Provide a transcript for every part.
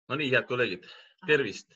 No nii, head kolleegid, tervist.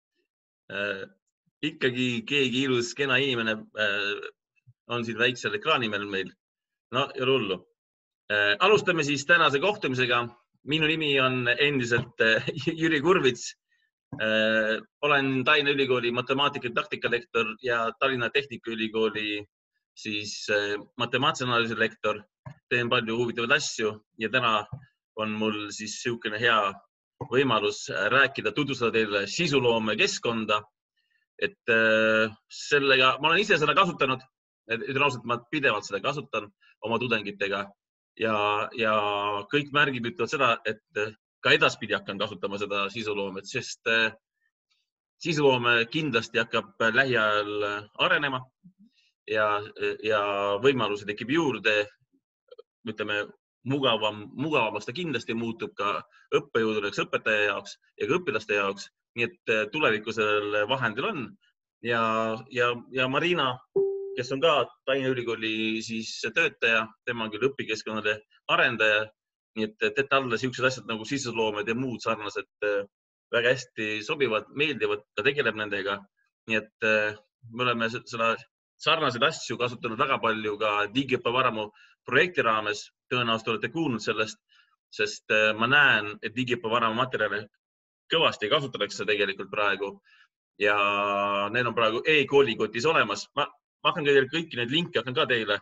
Ikkagi keegi ilus, kena inimene on siin väiksel ekraanimel meil. No ja hullu. Alustame siis tänase kohtumisega. Minu nimi on endiselt Jüri Kurvits. Olen Tallinna Ülikooli matemaatika ja taktika lektor ja Tallinna Tehnikaülikooli siis matemaatilise analüüsi lektor. Teen palju huvitavaid asju ja täna on mul siis siukene hea võimalus rääkida, tutvustada teile sisuloome keskkonda. Et sellega, ma olen ise seda kasutanud, ütlen ausalt, ma pidevalt seda kasutan oma tudengitega ja kõik märgid ütlevad seda, et ka edaspidi hakkan kasutama seda sisuloomet, sest sisuloome kindlasti hakkab lähiajal arenema ja võimalusi tekib juurde, ütleme, mugavamaks ta kindlasti muutub ka õppejõududeks, õpetaja jaoks ja ka õpilaste jaoks. Nii et tuleviku sellel vahendil on. Ja Marina, kes on ka Tallinna Ülikooli siis töötaja, tema on küll õpikeskkonnade arendaja. Nii et teete alla siuksed asjad nagu sisuloomed ja muud sarnased väga hästi sobivad, meeldivad, ta tegeleb nendega. Nii et me oleme seda sarnaseid asju kasutanud väga palju ka digiõppevaramu projekti raames. Tõenäoliselt olete kuulnud sellest, sest ma näen, et digiõppevaramu materjale kõvasti kasutatakse tegelikult praegu ja need on praegu e-koolikotis olemas. Ma hakkan kõiki neid linke hakkan ka teile.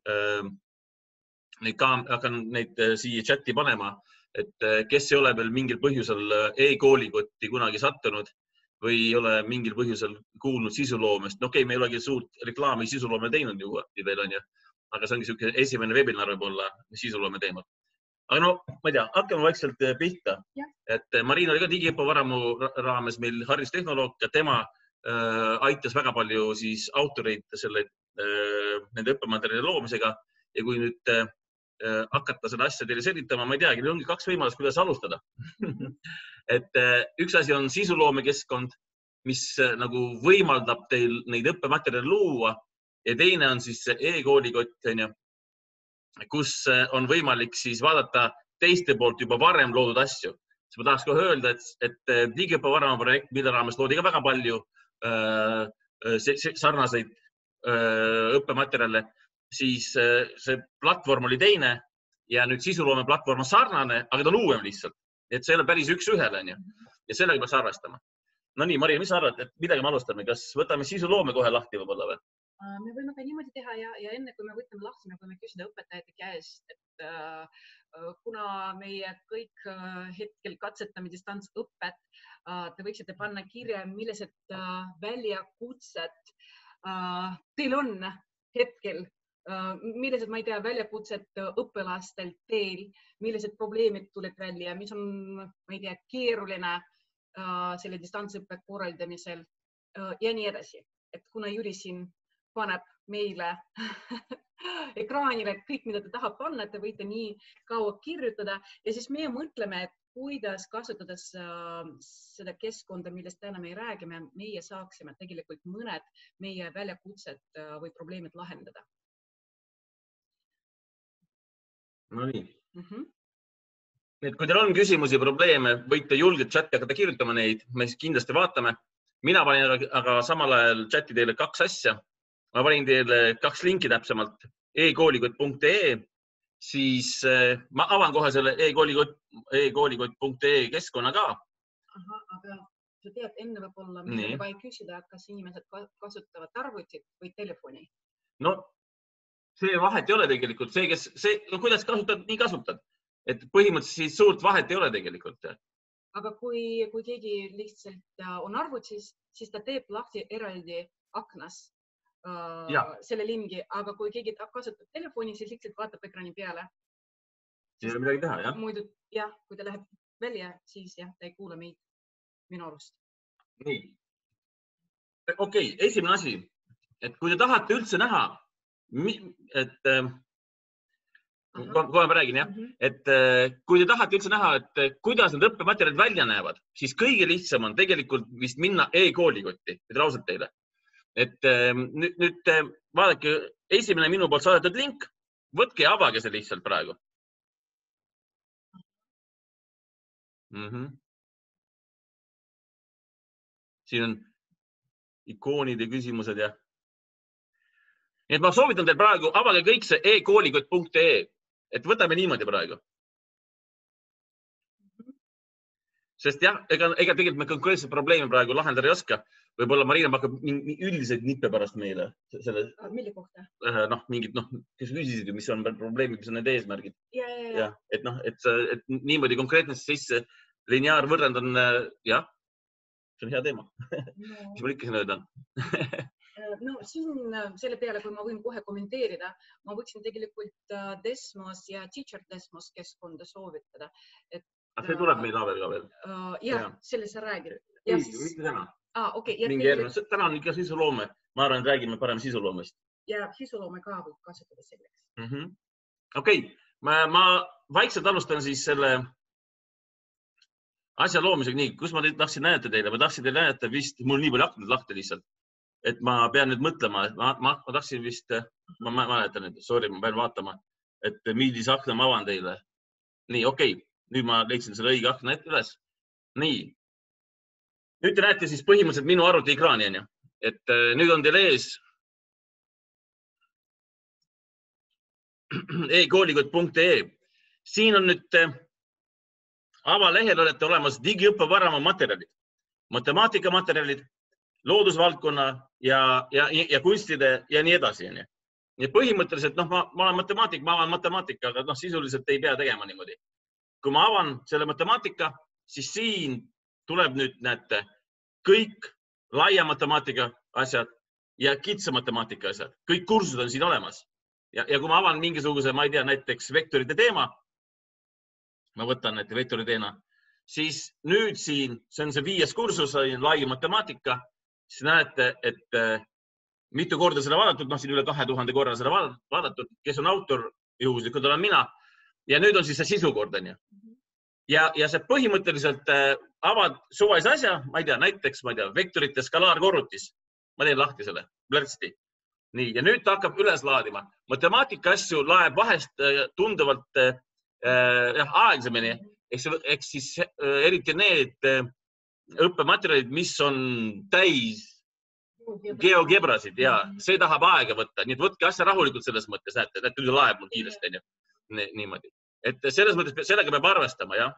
Hakkan neid siia chati panema, et kes ei ole veel mingil põhjusel e-koolikotti kunagi sattunud või ei ole mingil põhjusel kuulnud sisuloomest. Okei, me ei olegi suurt reklaami sisuloome teinud ju veel on ju, aga see ongi siuke esimene webinar võib-olla sisuloome teemal. Aga no, ma ei tea, hakkame vaikselt pihta. Et Marina oli ka digiõppevaramu raames meil haridustehnoloog ja tema aitas väga palju siis autoreid nende õppematerjali loomisega ja kui nüüd hakata seda asja teile selgitama, ma ei teagi, meil ongi kaks võimalust, kuidas alustada. Et üks asi on sisuloomekeskkond, mis nagu võimaldab teil neid õppematerjali luua ja teine on siis e-koolikott, kus on võimalik siis vaadata teiste poolt juba varem loodud asju. Ma tahaks kohe öelda, et digiõppevaramu projekt, mille raames loodi ka väga palju sarnaseid õppematerjale, siis see platvorm oli teine ja nüüd sisuloome platvorm on sarnane, aga ta on uuem lihtsalt. Et see ei ole päris üks-ühele ja sellega peaks arvestama. No nii, Marina, mis sa arvad, et midagi me alustame? Kas võtame sisuloome kohe lahti võib-olla või? Me võime ka niimoodi teha ja enne kui me võtame lahti, me võime küsida õpetajate käest, et kuna meie kõik hetkel katsetame distantsõppet, te võiksite panna kirja, millised väljakutsed teil on hetkel, millised, ma ei tea, väljakutsed õpilastel teil, millised probleemid tulid välja, mis on, ma ei tea, keeruline selle distantsõppe korraldamisel ja nii edasi. Et kuna Jüri siin paneb meile ekraanile kõik, mida ta tahab panna, te võite nii kaua kirjutada ja siis meie mõtleme, et kuidas kasutades seda keskkonda, millest täna me räägime, meie saaksime tegelikult mõned meie väljakutsed või probleemid lahendada. No nii. Kui teil on küsimusi ja probleeme, võite julgelt chati hakata kirjutama neid, me kindlasti vaatame. Mina panin aga samal ajal chati teile kaks asja. Ma panin teile kaks linki täpsemalt e-koolikott.ee, siis ma avan kohe selle e-koolikott.ee keskkonna ka. Aga sa tead, enne võib-olla meil vaja küsida, kas inimesed kasutavad arvutit või telefoni? No, see vahet ei ole tegelikult. Kuidas kasutad, nii kasutad. Et põhimõtteliselt suurt vahet ei ole tegelikult. Aga kui keegi lihtsalt on arvutis, siis ta teeb lahti eraldi aknas selle lingi, aga kui keegi kasutab telefoni, siis lihtsalt vaatab ekraani peale. Ei ole midagi teha, jah? Muidu, jah, kui ta läheb välja, siis jah, ta ei kuule meid minu arust. Nii. Okei, esimene asi, et kui te tahate üldse näha, et kohe ma räägin, jah, et kui te tahate üldse näha, et kuidas need õppematerjalid välja näevad, siis kõige lihtsam on tegelikult vist minna e-koolikotti, et ausalt teile. Et nüüd vaadake, esimene minu poolt saadetud link, võtke ja avage see lihtsalt praegu. siin on ikoonid ja küsimused ja. Nii et ma soovitan teil praegu, avage kõik see e-koolikott.ee, et võtame niimoodi praegu. Sest jah, ega tegelikult me konkreetset probleemi praegu lahendada ei oska. Võib-olla Marina hakkab üldiseid nippe pärast meile. Mille kohta? Mingid, kes küsisid, mis on probleemid, mis on need eesmärgid. Ja. Et niimoodi konkreetselt sisse lineaarvõrrand on, jah, see on hea teema. Mis mul ikka siin öelda on? Siin selle peale, kui ma võin kohe kommenteerida, ma võiksin tegelikult Desmos ja Teacher Desmos keskkonda soovitada. See tuleb meil Aavel ka veel. Jah, selle sa räägid. Mitte täna. Täna on ikka sisuloome. Ma arvan, et räägime parem sisuloomest. Ja sisuloome ka võib kasutada selleks. Okei, ma vaikselt alustan siis selle asja loomisega. Nii, kus ma tahtsin näidata teile? Ma tahtsin teile näidata vist, mul nii palju aknad lahti lihtsalt, et ma pean nüüd mõtlema, et ma tahtsin vist, ma mäletan nüüd, sorry, ma pean vaatama, et millise akna ma avan teile. Nii, okei. Nüüd ma leidsin selle õige akna üles. Nii. Nüüd te näete siis põhimõtteliselt minu arvuti ekraani, on ju. Et nüüd on teil ees e-koolikott.ee. Siin on nüüd avalehel olete olemas digiõppevaramu materjalid, matemaatikamaterjalid, loodusvaldkonna ja kunstide ja nii edasi. Nii põhimõtteliselt, ma olen matemaatik, ma avan matemaatika, aga sisuliselt ei pea tegema niimoodi. Kui ma avan selle matemaatika, siis siin tuleb nüüd, näete, kõik laia matemaatika asjad ja kitsa matemaatika asjad. Kõik kursused on siin olemas. Ja kui ma avan mingisuguse, ma ei tea, näiteks vektorite teema, ma võtan näite vektori teema, siis nüüd siin, see on see 5. kursus, lai matemaatika, siis näete, et mitu korda seda vaadatud, siin üle 2000 korra seda vaadatud, kes on autor, juhuslikult olen mina. Ja nüüd on siis see sisukord, on ju. Ja see põhimõtteliselt avad suvalise asja, ma ei tea, näiteks, vektorite skalaarkorrutis. Ma teen lahti selle, plärtsti. Nii, ja nüüd ta hakkab üles laadima. Matemaatika asju laeb vahest tunduvalt aegsemini, ehk siis eriti need õppematerjalid, mis on täis geogebrasid ja see tahab aega võtta. Nii et võtke asja rahulikult selles mõttes, näete, nüüd laeb mul kiiresti, niimoodi. Et selles mõttes sellega peab arvestama, jah.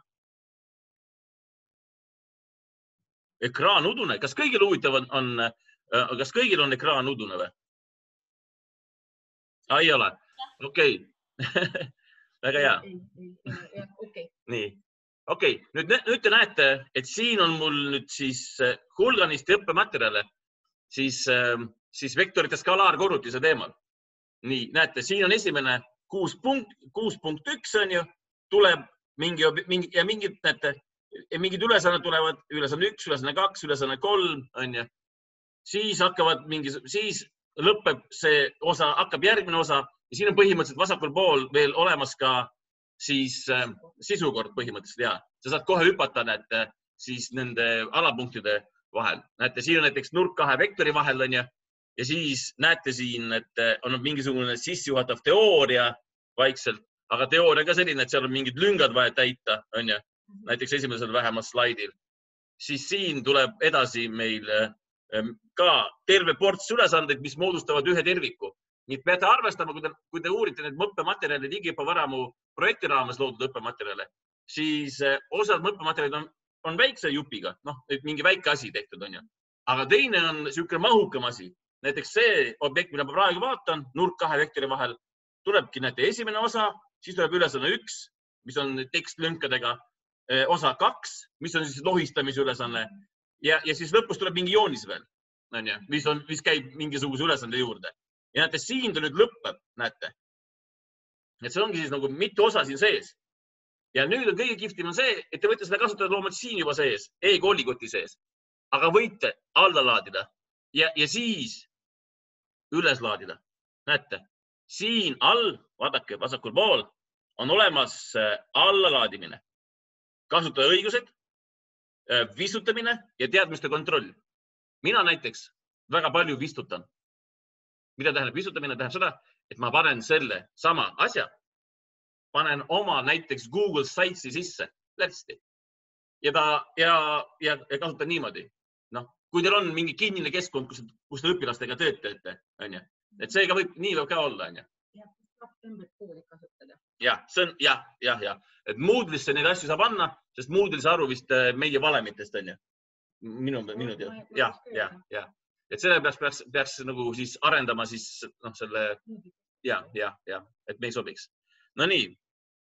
Ekraan udune. Kas kõigil huvitav on, kas kõigil on ekraan udune või? Ei ole. Okei. Väga hea. Nii. Okei. Nüüd te näete, et siin on mul nüüd siis hulganisti õppematerjale, siis vektorite skalaarkorrutise teemal. Nii, näete, siin on esimene 6.1 on ju, tuleb mingid ülesannad tulevad, ülesanne 1, ülesanne 2, ülesanne 3 on ju. Siis lõpeb see osa, hakkab järgmine osa ja siin on põhimõtteliselt vasakul pool veel olemas ka siis sisukord põhimõtteliselt, ja. Sa saad kohe hüpata siis nende alapunktide vahel. Näete, siin on näiteks nurk 2 vektori vahel on ju. Ja siis näete siin, et on mingisugune sissejuhatav teooria vaikselt, aga teooria ka selline, et seal on mingid lüngad vaja täita, on ju, näiteks esimesel vähemalt slaidil. Siis siin tuleb edasi meil ka terve ports ülesandeid, mis moodustavad ühe terviku. Nii peate arvestama, kui te uurite need õppematerjale digiõppevaramu projekti raames loodud õppematerjale, siis osad õppematerjalid on väikse jupiga, mingi väike asi tehtud, on ju. Aga teine on niisugune mahukam asi. Näiteks see objekt, mida ma praegu vaatan, nurk 2 vektori vahel, tulebki näete esimene osa, siis tuleb ülesanne 1, mis on tekstlünkadega, osa 2, mis on siis lohistamise ülesanne ja siis lõpus tuleb mingi joonis veel, mis käib mingisuguse ülesande juurde. Ja näete, siin ta nüüd lõppeb, näete. Et see ongi siis nagu mitu osa siin sees. Ja nüüd on kõige kihvtim on see, et te võite seda kasutada loomalt siin juba sees, e-koolikoti sees, aga võite alla laadida ja siis üles laadida. Näete, siin all, vaadake vasakul pool, on olemas allalaadimine, kasutaja õigused, vistutamine ja teadmiste kontroll. Mina näiteks väga palju vistutan. Mida tähendab vistutamine? Tähendab seda, et ma panen selle sama asja, panen oma näiteks Google Sitesi sisse, lätsti. Ja kasutan niimoodi. kui teil on mingi kinnine keskkond, kus te õpilastega tööd teete, on ju. Et seega nii võib ka olla, on ju. Ja, see on, ja. Et Moodle'isse neid asju saab anna, sest Moodle'i saa aru vist meie valemitest, on ju. Minu tead. Ja. Et selle peaks nagu siis arendama siis selle, ja, et me ei sobiks. No nii.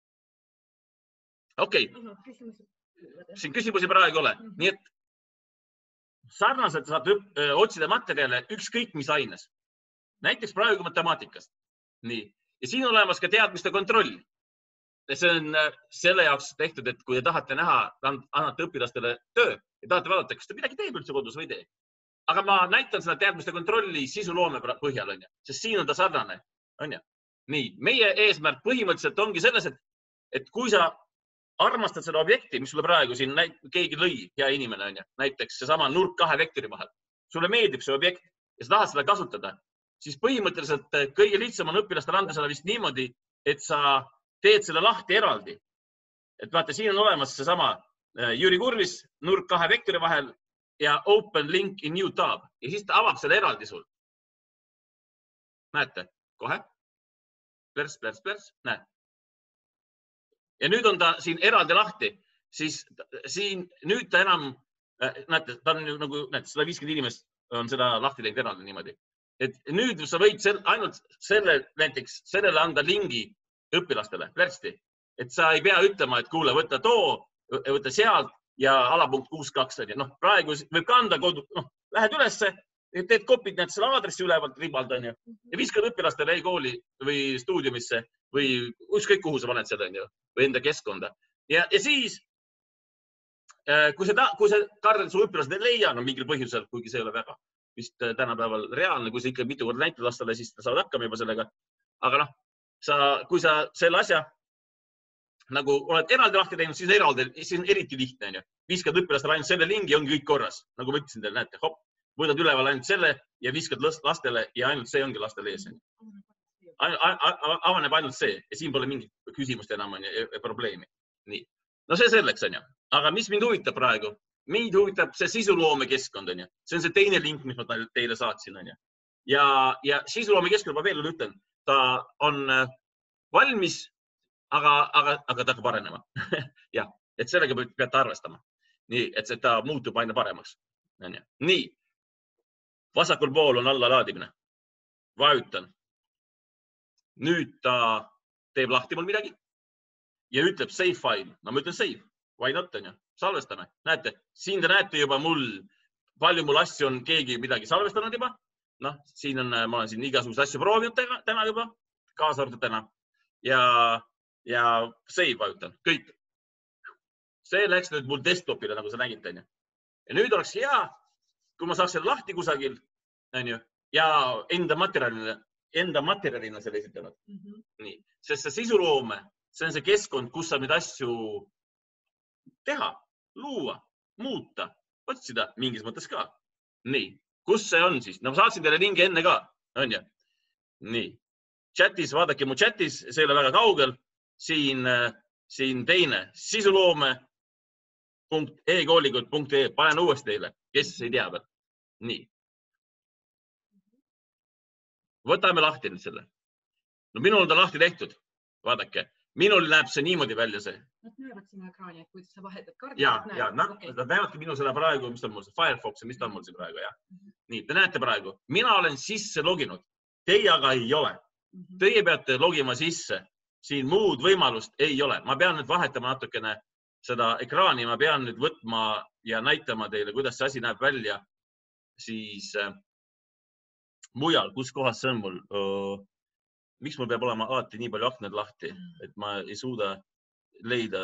Okei. Siin küsimusi praegu ei ole. Nii et sarnaselt saab otsida materjale ükskõik mis aines. Näiteks praegu matemaatikas. Nii. Ja siin on olemas ka teadmiste kontroll. See on selle jaoks tehtud, et kui te tahate näha, annate õpilastele töö ja tahate vaadata, kas te midagi teeb üldse kodus või ei tee. Aga ma näitan seda teadmiste kontrolli sisuloome põhjal, on ju, sest siin on ta sarnane, on ju. Nii, meie eesmärk põhimõtteliselt ongi selles, et kui sa armastad seda objekti, mis sulle praegu siin keegi lõi, hea inimene, on ju, näiteks seesama nurk 2 vektori vahel, sulle meeldib see objekt ja sa tahad seda kasutada, siis põhimõtteliselt kõige lihtsam on õpilastele anda seda vist niimoodi, et sa teed selle lahti eraldi. Et vaata, siin on olemas seesama Jüri Kurvis, nurk 2 vektori vahel ja open link in new tab. Ja siis ta avab selle eraldi sul. Näete? Kohe. Pers. Näe. Ja nüüd on ta siin eraldi lahti. Siis siin nüüd ta enam, näete, ta on nagu 150 inimest on seda lahti teinud eraldi niimoodi. Et nüüd sa võid ainult näiteks sellele anda lingi õpilastele, plärsti. Et sa ei pea ütlema, et kuule, võta too, võta sealt ja alapunkt 62. Praegu võib ka anda kodu, lähed ülesse, teed kopid need selle aadressi ülevalt ribald, on ju, ja viskad õpilastele e-kooli või stuudiumisse või ükskõik kuhu sa paned seda, on ju, või enda keskkonda. Ja siis, kui see Karl su õpilased ei leia, mingil põhjusel, kuigi see ei ole väga vist tänapäeval reaalne, kui sa ikka mitu korda näitad lastele, siis saavad hakkama juba sellega. Aga kui sa selle asja nagu oled eraldi lahti teinud, siis on eriti lihtne, on ju. Viskad õpilastele ainult selle lingi, ongi kõik korras. Nagu ma ütlesin teile, näete, hopp, võtad üleval ainult selle ja viskad lastele ja ainult see ongi lastele ees. Avaneb ainult see ja siin pole mingit küsimust enam probleemi. Nii. No see selleks, on ju. Aga mis mind huvitab praegu? Mind huvitab see sisuloome keskkond, on ju. See on see teine link, mis ma teile saatsin, on ju. Ja sisuloome keskkond, ma veel ütlen, ta on valmis, aga ta hakkab arenema. Ja, et sellega peate arvestama. Nii, et ta muutub aina paremaks. Nii, vasakul pool on alla laadimine. Vajutan. Nüüd ta teeb lahti mul midagi ja ütleb save file. No ma ütlen save. Why not, on ju? Salvestame. Näete, siin te näete juba palju mul asju on keegi midagi salvestanud juba. Siin on, ma olen siin igasuguse asju proovinud täna juba, kaasa arvatud täna. Ja save vajutan. Kõik. See läks nüüd mul desktopile, nagu sa nägid, on ju. Ja nüüd oleks hea, kui ma saaks selle lahti kusagil, on ju, ja enda materjalina selle esitanud. Nii. Sest see sisuloome, see on see keskkond, kus saab neid asju teha, luua, muuta, otsida mingis mõttes ka. Nii. Kus see on siis? Ma saatsin teile lingi enne ka, on ju? Nii. Chatis, vaadake mu chatis, see ei ole väga kaugel. Siin teine sisuloome .e-koolikott.ee. Panen uuesti teile, kes ei tea veel. Nii. Võtame lahti nüüd selle. No minul on ta lahti tehtud. Vaadake. Minul näeb see niimoodi välja see. Nad näevad sinu ekraani, et kui sa vahetad kaardi. Nad näevadki minu selle praegu, mis ta on mul see Firefox ja mis ta on mul see praegu, jah. Nii, te näete praegu. Mina olen sisse loginud. Teie aga ei ole. Teie peate logima sisse. Siin muud võimalust ei ole. Ma pean nüüd vahetama natukene seda ekraani. Ma pean nüüd võtma ja näitama teile, kuidas see asi näeb välja siis mujal, kus kohas see on mul. Miks mul peab olema alati nii palju aknad lahti, et ma ei suuda leida.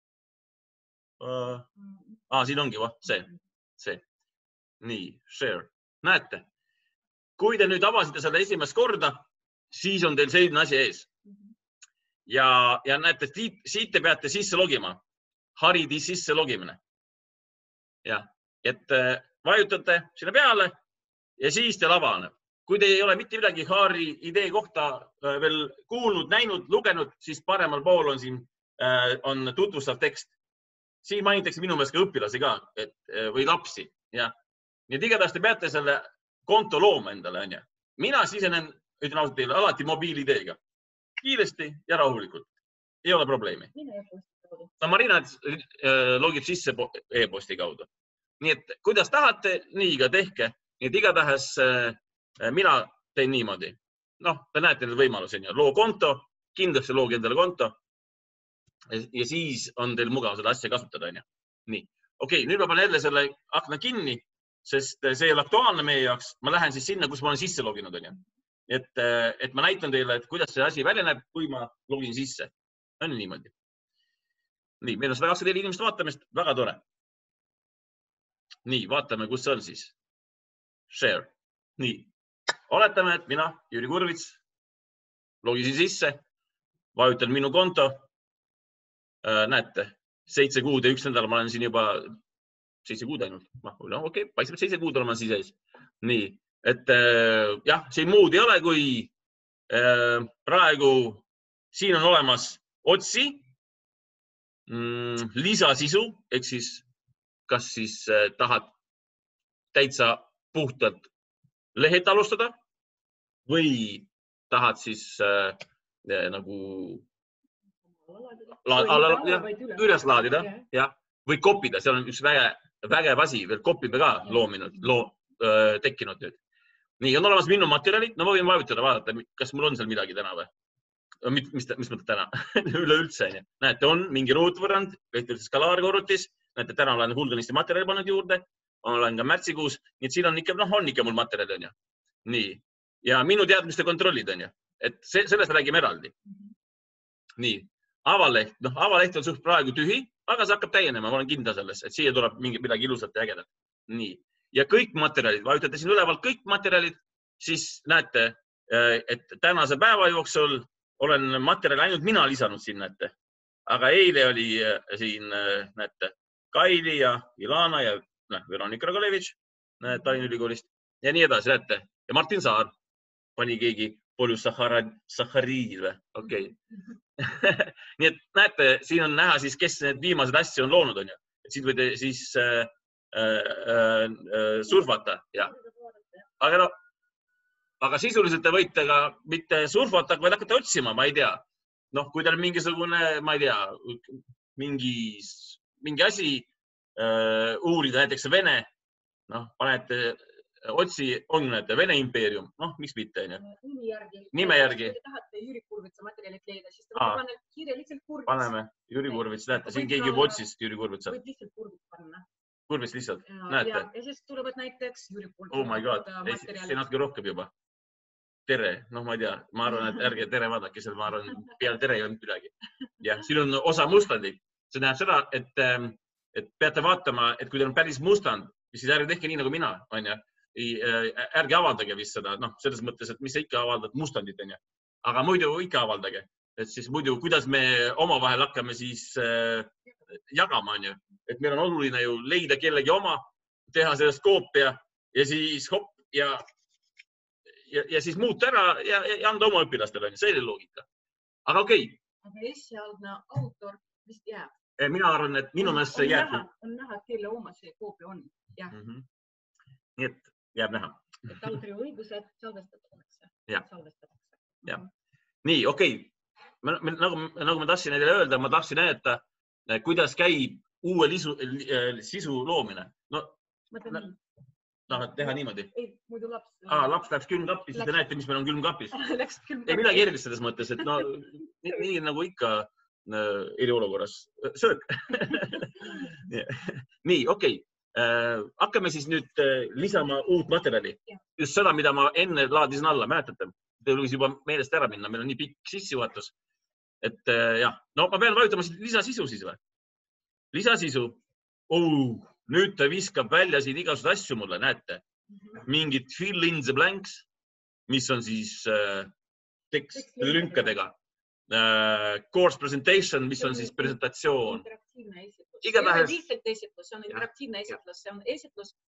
Siin ongi, see. Nii, share. Näete, kui te nüüd avasite selle esimest korda, siis on teil selline asi ees. Ja näete, siit te peate sisse logima. Haridi sisse logimine. Ja, et vajutate sinna peale ja siis teil avaneb. Kui te ei ole mitte midagi Haari idee kohta veel kuulnud, näinud, lugenud, siis paremal pool on siin tutvustav tekst. Siin mainitakse minu meelest ka õpilasi ka, või lapsi. Ja. Nii et igatahes te peate selle konto looma endale, on ju. Mina sisenen, ütlen ausalt teile, alati mobiil-ideega. Kiiresti ja rahulikult. Ei ole probleemi. No Marina logib sisse e-posti kaudu. Nii et kuidas tahate, nii ka tehke. Nii et igatahes mina teen niimoodi. Noh, te näete need võimalusi. Loo konto, kindlasti loogi endale konto. Ja siis on teil mugav seda asja kasutada. Nii. Okei, nüüd ma panen jälle selle akna kinni, sest see ei ole aktuaalne meie jaoks. Ma lähen siis sinna, kus ma olen sisse loginud. Et ma näitan teile, et kuidas see asi välja näeb, kui ma login sisse. On niimoodi. Nii, meil on 124 inimest vaatamist. Väga tore. Nii, vaatame, kus see on siis. Share. Nii. Oletame, et mina, Jüri Kurvits, logisin sisse, vajutan minu konto. Näete, 7 kuud ja 1 nädal ma olen siin juba 7 kuud ainult. No, okei, paistab 7 kuud olema siis ees. Nii, et jah, siin muud ei ole, kui praegu siin on olemas otsi, lisasisu, ehk siis kas siis tahad täitsa puhtalt lehet alustada või tahad siis nagu üles laadida või kopida. Seal on üks vägev asi, veel kopime ka tekkinud nüüd. Nii, on olemas minu materjalid. No ma võin vajutada, vaadata, kas mul on seal midagi täna või? Mis mõtled täna? Üleüldse. Näete, on mingi ruutvõrrand, skalaarkorrutis. Näete, täna olen hulganisti materjali pannud juurde. Olen ka märtsikuus. Nii et siin on ikka mul materjali. Nii. Ja minu teadmiste kontrollid on. Et sellest räägime eraldi. Nii. Avaleht. Avaleht on suht praegu tühi, aga see hakkab täienema. Ma olen kindla selles, et siia tuleb midagi ilusat ja ägedat. Nii. Ja kõik materjalid, vajutate siin ülevalt kõik materjalid, siis näete, et tänase päeva jooksul olen materjali ainult mina lisanud siin, näete. Aga eile oli siin, näete, Kaili ja Ilana ja Veronika Ragolevitš Tallinna Ülikoolist ja nii edasi, näete. Ja Martin Saar pani keegi polüsahariidil või? Okei. Nii et näete, siin on näha siis, kes need viimased asju on loonud, on ju. Et siin võite siis surfata. Aga sisuliselt te võite ka mitte surfata, vaid hakata otsima, ma ei tea. Kui teil on mingisugune, ma ei tea, mingi asi uurida, näiteks Vene, panete otsi, on näete, Vene impeerium, miks mitte, nime järgi. Kui te tahate Jüri Kurvitsa materjalit leida, siis te võite panna kirja lihtsalt Kurvits. Paneme Jüri Kurvits, näete, siin keegi juba otsis Jüri Kurvitsa. Võib lihtsalt Kurvits panna. Kurvits lihtsalt, näete. Ja siis tulevad näiteks Jüri Kurvitsa. Oh my god, see natuke rohkem juba. Tere, ma ei tea, ma arvan, et ärge tere vaadake seal, ma arvan, peale tere ei olnud midagi. Ja siin on osa mustandi. See näeb seda, et peate vaatama, et kui teil on päris mustand, siis ärge tehke nii nagu mina, on ju. Ärge avaldage vist seda, selles mõttes, et mis sa ikka avaldad mustandit, on ju. Aga muidu ikka avaldage. Et siis muidu, kuidas me omavahel hakkame siis jagama, on ju. Et meil on oluline ju leida kellegi oma, teha sellest koopia ja siis hopp ja siis muuta ära ja anda oma õpilastele, on ju. See oli loogika. Aga okei. Aga esialgne autor vist jääb. Mina arvan, et minu meelest see jääb. On näha, kelle oma see koopia on. Nii et jääb näha. Et autori õigused salvestatakse. Nii, okei. Nagu ma tahtsin neile öelda, ma tahtsin näidata, kuidas käib uue sisu loomine. Tahad teha niimoodi? Ei, muidu laps. Laps läheks külmkapis, siis te näete, mis meil on külmkapis. Ei midagi erilist selles mõttes, et nii nagu ikka eriolukorras. Söök. Nii, okei. Hakkame siis nüüd lisama uut materjali. Just seda, mida ma enne laadisin alla, mäletate? Te võis juba meelest ära minna, meil on nii pikk sissejuhatus. Et jah, ma pean vajutama lisasisu siis või? Lisasisu. Nüüd ta viskab välja siin igasugused asju mulle, näete. Mingid fill in the blanks, mis on siis tekst lünkadega. Course presentation, mis on siis presentatsioon. Igatahes. See on interaktiivne esitlus, see on interaktiivne esitlus, see on esitlus,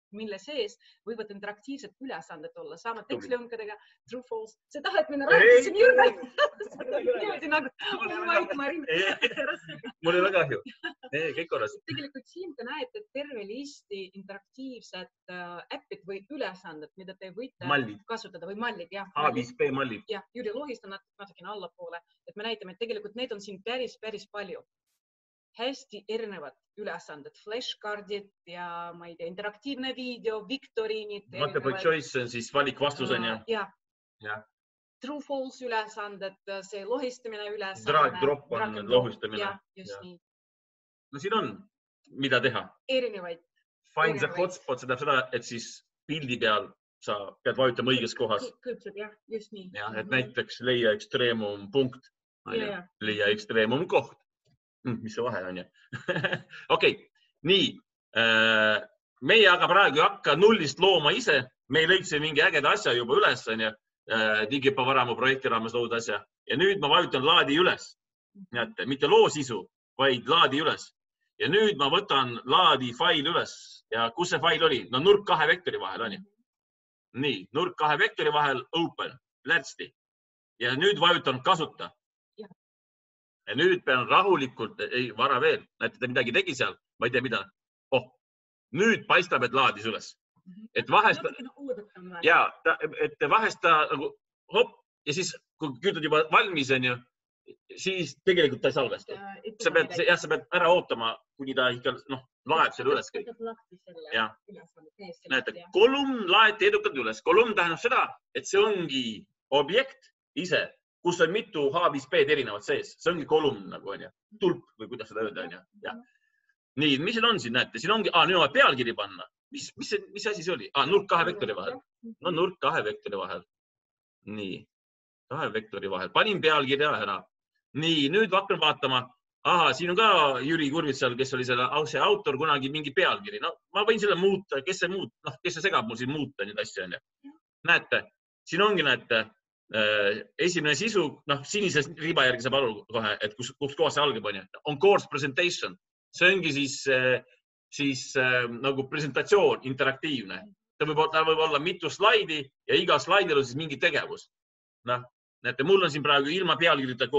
mille sees võivad interaktiivsed ülesanded olla, saama tekstlõnkadega, true, false. See tahad minna rääkisin Jürgen. Niimoodi nagu, Marin. Mul ei ole kahju. Kõik korras. Tegelikult siin te näete terve listi interaktiivsed äppid või ülesanded, mida te võite kasutada või mallid. A5P mallid. Ja, Jüri Lohist on natukene allapoole, et me näitame, et tegelikult need on siin päris palju. Hästi erinevad ülesanded, flashcardid ja ma ei tea, interaktiivne video, viktoriinid. Multiple choice on siis valik vastus on ja. True, false ülesanded, see lohistamine ülesanded. Drag, drop on lohistamine. Ja, just nii. No siin on, mida teha. Erinevaid. Find the hotspot, see tähendab seda, et siis pildi peal sa pead vajutama õiges kohas. Kõlpsed, jah, just nii. Ja, et näiteks leia ekstreemum punkt. Leia ekstreemum koht. Mis see vahe on ju? Okei, nii. Meie aga praegu ei hakka nullist looma ise. Me lõiksime mingi ägeda asja juba üles, on ju. Digipa varamu projekti raames lood asja. Ja nüüd ma vajutan laadi üles. Näete, mitte loo sisu, vaid laadi üles. Ja nüüd ma võtan laadi fail üles. Ja kus see fail oli? No nurk 2 vektori vahel on ju. Nii, nurk 2 vektori vahel open, lärtsti. Ja nüüd vajutan kasuta. Ja nüüd pean rahulikult, ei vara veel, näete, ta midagi tegi seal, ma ei tea mida. Nüüd paistab, et laadis üles. Et vahest ta nagu hopp ja siis, kui kütad juba valmis on ju, siis tegelikult ta ei salvesta. Sa pead ära ootama, kuni ta ikka laeb selle üles kõik. Näete, kolumn laeti edukalt üles. Kolumn tähendab seda, et see ongi objekt ise, kus on mitu H5P-d erinevad sees. See ongi kolumn nagu on ju. Tulp või kuidas seda öelda on ju. Nii, mis siin on siin, näete? Siin ongi, nüüd on pealkiri panna. Mis asi see oli? Nurk 2 vektori vahel. No nurk 2 vektori vahel. Nii, 2 vektori vahel. Panin pealkirja ära. Nii, nüüd hakkan vaatama. Siin on ka Jüri Kurvitsal, kes oli see autor, kunagi mingi pealkiri. No ma võin selle muuta, kes see segab mul siin muuta nüüd asja on ju. Näete, siin ongi näete, esimene sisu, sinise riba järgi saab aru kohe, et kus kohas see algab on ju. On course presentation. See ongi siis nagu presentatsioon, interaktiivne. Ta võib olla mitu slaidi ja iga slaidil on siis mingi tegevus. Näete, mul on siin praegu ilma pealkirjata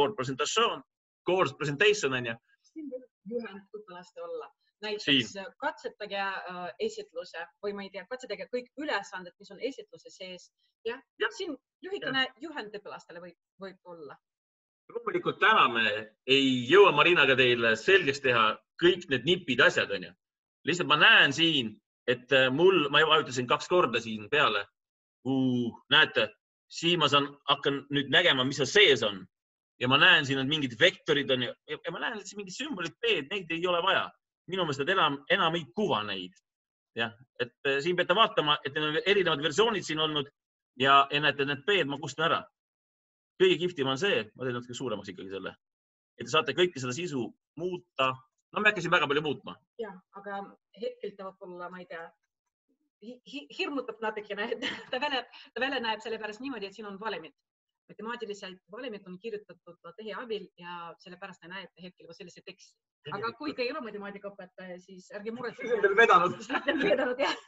course presentation on ju. Siin võib juhend õpilaste olla. Näiteks katsetage esitluse või ma ei tea, katsetage kõik ülesanded, mis on esitluse sees. Ja siin lühikene juhend õpilastele võib olla. Loomulikult täna me ei jõua Marinaga teile selgeks teha kõik need nipid asjad on ju. Lihtsalt ma näen siin, et ma vajutasin 2 korda siin peale. Näete, siin ma hakkan nüüd nägema, mis see sees on. Ja ma näen siin, et mingid vektorid on ja ma näen, et mingid sümbolid P-d, neid ei ole vaja. Minu meelest enam ei kuva neid. Et siin peate vaatama, et neil on erinevad versioonid siin olnud ja näete, need P-d ma kustan ära. Kõige kihvtim on see, ma teen natuke suuremaks ikkagi selle, et te saate kõike seda sisu muuta. No me hakkasin väga palju muutma. Ja, aga hetkel ta võib-olla, ma ei tea, hirmutab natukene. Ta välja näeb selle pärast niimoodi, et siin on valemid. Matemaatiliselt valemid on kirjutatud tehe abil ja sellepärast te näete hetkel sellise teksti. Aga kui te ei ole matemaatikaõpetaja, siis ärge muretsege. See on teil vedanud. Vedanud, jah.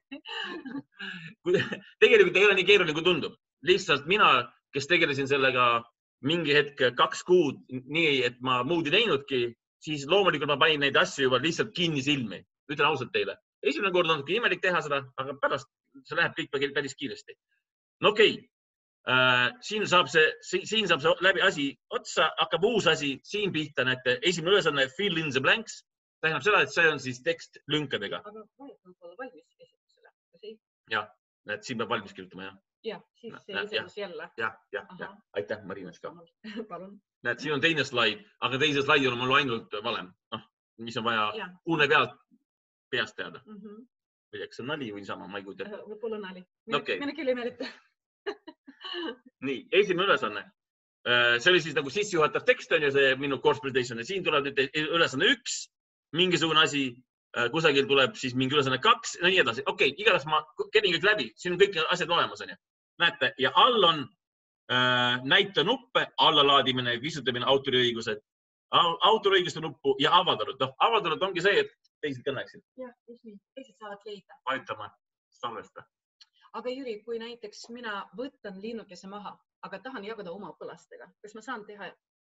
Tegelikult ei ole nii keeruline, kui tundub. Lihtsalt mina, kes tegelesin sellega mingi hetk 2 kuud, nii et ma muud ei teinudki, siis loomulikult ma panin neid asju juba lihtsalt kinni silmi. Ütlen ausalt teile. Esimene kord on imelik teha seda, aga pärast see läheb kõik päris kiiresti. No okei. Siin saab see läbi asi otsa, hakkab uus asi, siin pihta näete, esimene ülesanne fill in the blanks, tähendab seda, et see on siis tekst lünkadega. Aga võib-olla valmis esitusele? Jah, et siin peab valmis kirjutama, jah. Jah, siis see esitus jälle. Jah. Aitäh, Marinas ka. Palun. Näed, siin on teine slaid, aga teise slaidi on mul ainult valem, mis on vaja une peast teada. Või eks see on nali või sama, ma ei kujuta. Võib-olla nali. Mine küll imelita. Nii, esimene ülesanne. See oli siis nagu sissejuhatav tekst on ju see minu course presentation ja siin tuleb nüüd ülesanne 1, mingisugune asi, kusagil tuleb siis mingi ülesanne 2 ja nii edasi. Okei, igatahes ma käin kõik läbi, siin on kõik asjad olemas on ju. Näete, ja all on näita nuppe, allalaadimine, viisutamine, autoriõigused, autoriõiguste nuppu ja avaldatud. Avaldatud ongi see, et teised ka näeksid. Jah, just nii. Teised saavad leida. Aitama salvesta. Aga Jüri, kui näiteks mina võtan linnukese maha, aga tahan jagada oma õpilastega, kas ma saan teha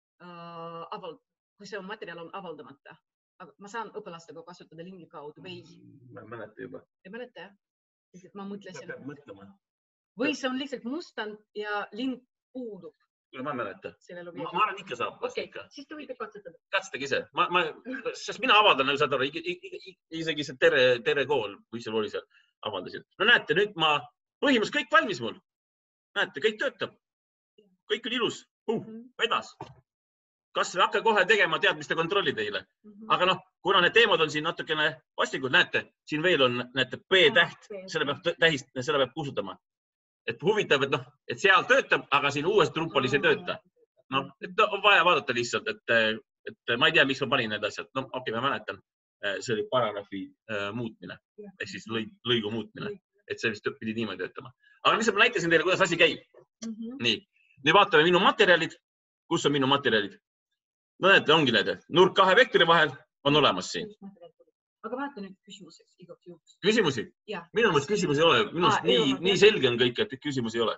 kui see materjal on avaldamata, aga ma saan õpilastega kasutada lingi kaudu või? Ma ei mäleta juba. Ei mäleta, jah? Ma mõtlesin. Peab mõtlema. Või see on lihtsalt mustand ja link puudub. Ma ei mäleta. Ma arvan, ikka saab. Okei, siis te võite katsetada. Katsetage ise. Sest mina avaldan, nagu saad aru, isegi see tere kool, või seal oli seal, avaldasin. No näete, nüüd ma põhimõtteliselt kõik valmis mul. Näete, kõik töötab. Kõik on ilus. Vedas. Kas hakka kohe tegema teadmiste kontrolli teile. Aga noh, kuna need teemad on siin natukene vastikud, näete, siin veel on, näete, P-täht, selle peab kustutama. Et huvitav, et seal töötab, aga siin uues Drupalis ei tööta. Noh, et on vaja vaadata lihtsalt, et ma ei tea, miks ma panin need asjad. No okei, ma mäletan, see oli paragrahvi muutmine, ehk siis lõigu muutmine, et see vist pidi niimoodi töötama. Aga lihtsalt ma näitasin teile, kuidas asi käib. Nii, nüüd vaatame minu materjalid. Kus on minu materjalid? No näete, ongi need. Nurk 2 vektori vahel on olemas siin. Aga vaata nüüd küsimuseks igaks juhuks. Küsimusi? Minu mõttes küsimusi ei ole. Minu mõttes nii selge on kõik, et küsimusi ei ole.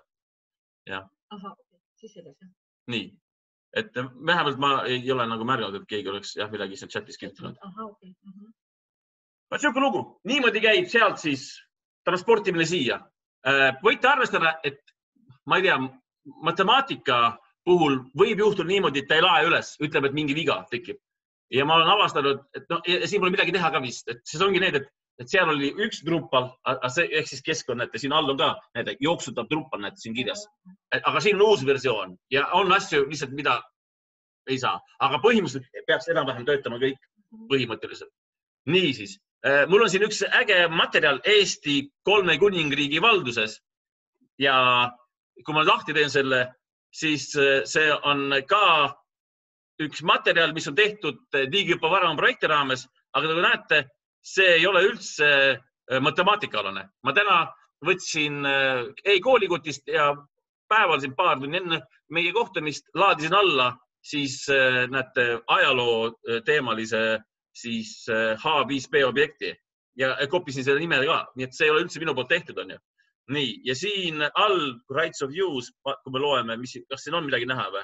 Aha, siis edasi. Nii, et vähemalt ma ei ole nagu märganud, et keegi oleks midagi siin chatis kirjutanud. Aha, okei. Vaat siuke lugu. Niimoodi käib sealt siis transportimine siia. Võite arvestada, et ma ei tea, matemaatika puhul võib juhtuda niimoodi, et ta ei lae üles, ütleb, et mingi viga tekib. Ja ma olen avastanud, et siin pole midagi teha ka vist. Et siis ongi need, et seal oli üks Drupal, ehk siis keskkond, näete, siin all on ka jooksutab Drupal, näete, siin kirjas. Aga siin on uus versioon ja on asju lihtsalt, mida ei saa. Aga põhimõtteliselt peaks enam-vähem töötama kõik põhimõtteliselt. Nii siis, mul on siin üks äge materjal Eesti 3 kuningriigi valduses ja kui ma lahti teen selle, siis see on ka üks materjal, mis on tehtud Digiõppe Varama projekti raames, aga nagu näete, see ei ole üldse matemaatikaalane. Ma täna võtsin e-koolikutist ja päeval siin paar tunni enne meie kohtumist laadisin alla siis näete ajaloo teemalise siis H5P objekti ja kopisin selle nimele ka, nii et see ei ole üldse minu poolt tehtud, on ju. Nii, ja siin all rights of use, kui me loeme, kas siin on midagi näha või?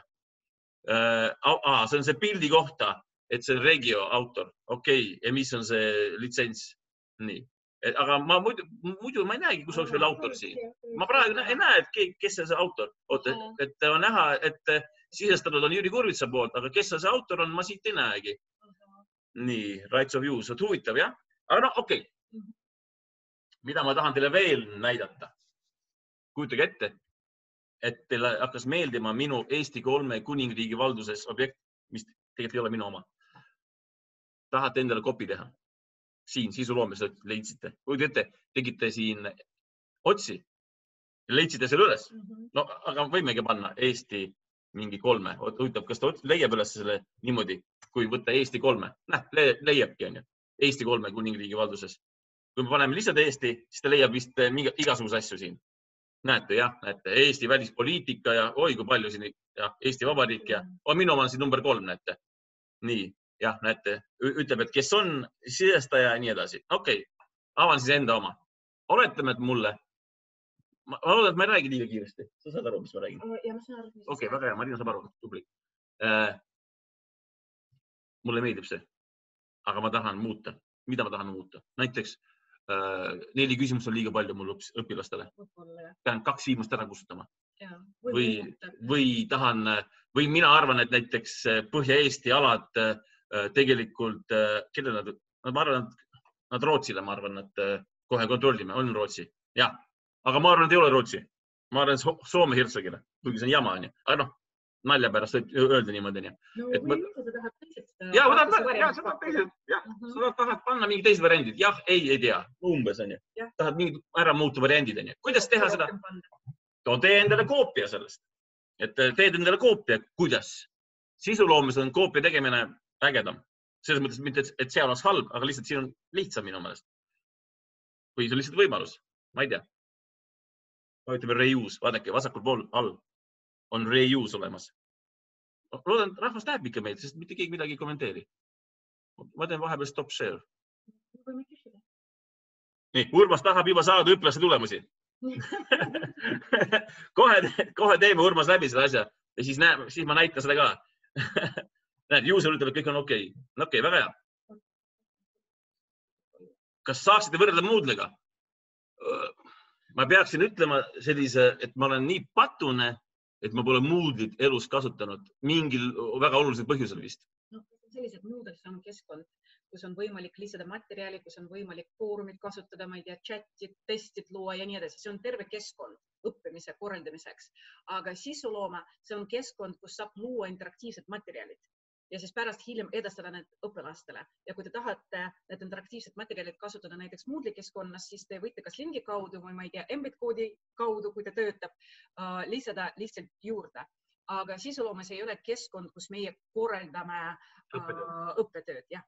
See on see pildi kohta, et see Regio autor. Okei, ja mis on see litsents? Nii. Aga muidu ma ei näegi, kus oleks veel autor siin. Ma praegu ei näe, et kes on see autor. Et on näha, et sisestanud on Jüri Kurvitsa poolt, aga kes on see autor on, ma siit ei näegi. Nii, rights of use. Huvitav, jah? Aga no, okei. Mida ma tahan teile veel näidata? Kujutage ette, et teile hakkas meeldima minu Eesti 3 kuningriigi valduses objekt, mis tegelikult ei ole minu oma. Tahate endale kopi teha? Siin sisuloomes leidsite. Kujutage ette, tegite siin otsi ja leidsite selle üles. No, aga võimegi panna Eesti mingi 3. Huvitav, kas ta leiab üles selle niimoodi, kui võtta Eesti 3? Leiabki, on ju. Eesti 3 kuningriigi valduses. Kui me paneme lihtsalt Eesti, siis ta leiab vist igasuguse asju siin. Näete, jah, näete, Eesti välispoliitika ja oi, kui palju siin, jah, Eesti Vabariik ja minu oma on siin number 3, näete. Nii, jah, näete, ütleb, et kes on sisestaja ja nii edasi. Okei, avan siis enda oma. Oletame, et mulle, ma loodan, et ma ei räägi liiga kiiresti. Sa saad aru, mis ma räägin? Ja ma saan aru. Okei, väga hea, Marina saab aru, tubli. Mulle meeldib see, aga ma tahan muuta. Mida ma tahan muuta? Näiteks 4 küsimust on liiga palju mul õpilastele. Pean 2 viimast ära kustutama. Või mina arvan, et näiteks Põhja-Eesti alad tegelikult, ma arvan, et nad Rootsile, ma arvan, et kohe kontrollime, on Rootsi. Jah, aga ma arvan, et ei ole Rootsi. Ma arvan, et Soome Hirsagile, kuigi see on jama, on ju. Aga noh, nalja pärast võib öelda niimoodi. No või sa tahad teised? Ja, sa tahad panna mingi teised variandid. Jah, ei tea. Umbes on ju. Tahad mingi ära muuta variandid, on ju. Kuidas teha seda? Tee endale koopia sellest. Et teed endale koopia. Kuidas? Sisuloomes on koopia tegemine ägedam. Selles mõttes mitte, et seal oleks halb, aga lihtsalt siin on lihtsam minu meelest. Või see on lihtsalt võimalus. Ma ei tea. Ütleme reuse. Vaadake, vasakul pool all on reuse olemas. Loodan, rahvas näeb ikka meid, sest mitte keegi midagi ei kommenteeri. Ma teen vahepeal stop share. Nii, Urmas tahab juba saada õpilaste tulemusi. kohe teeme Urmas läbi seda asja ja siis ma näitan seda ka. Näed, user ütleb, et kõik on okei. Okei, väga hea. Kas saaksite võrrelda Moodle'ga? Ma peaksin ütlema sellise, et ma olen nii patune, et ma pole Moodle'it elus kasutanud mingil väga olulisel põhjusel vist. No, sellised Moodle'is on keskkond, kus on võimalik lisada materjali, kus on võimalik foorumit kasutada, ma ei tea, chatid, testid luua ja nii edasi. See on terve keskkond õppimise korraldamiseks. Aga sisulooma, see on keskkond, kus saab luua interaktiivsed materjalid ja siis pärast hiljem edastada need õpilastele. Ja kui te tahate need interaktiivsed materjalid kasutada näiteks Moodle'i keskkonnas, siis te võite kas lingi kaudu või ma ei tea, embed-koodi kaudu, kui ta töötab, lisada lihtsalt juurde. Aga sisuloomes ei ole keskkond, kus meie korraldame õppetööd. Jah.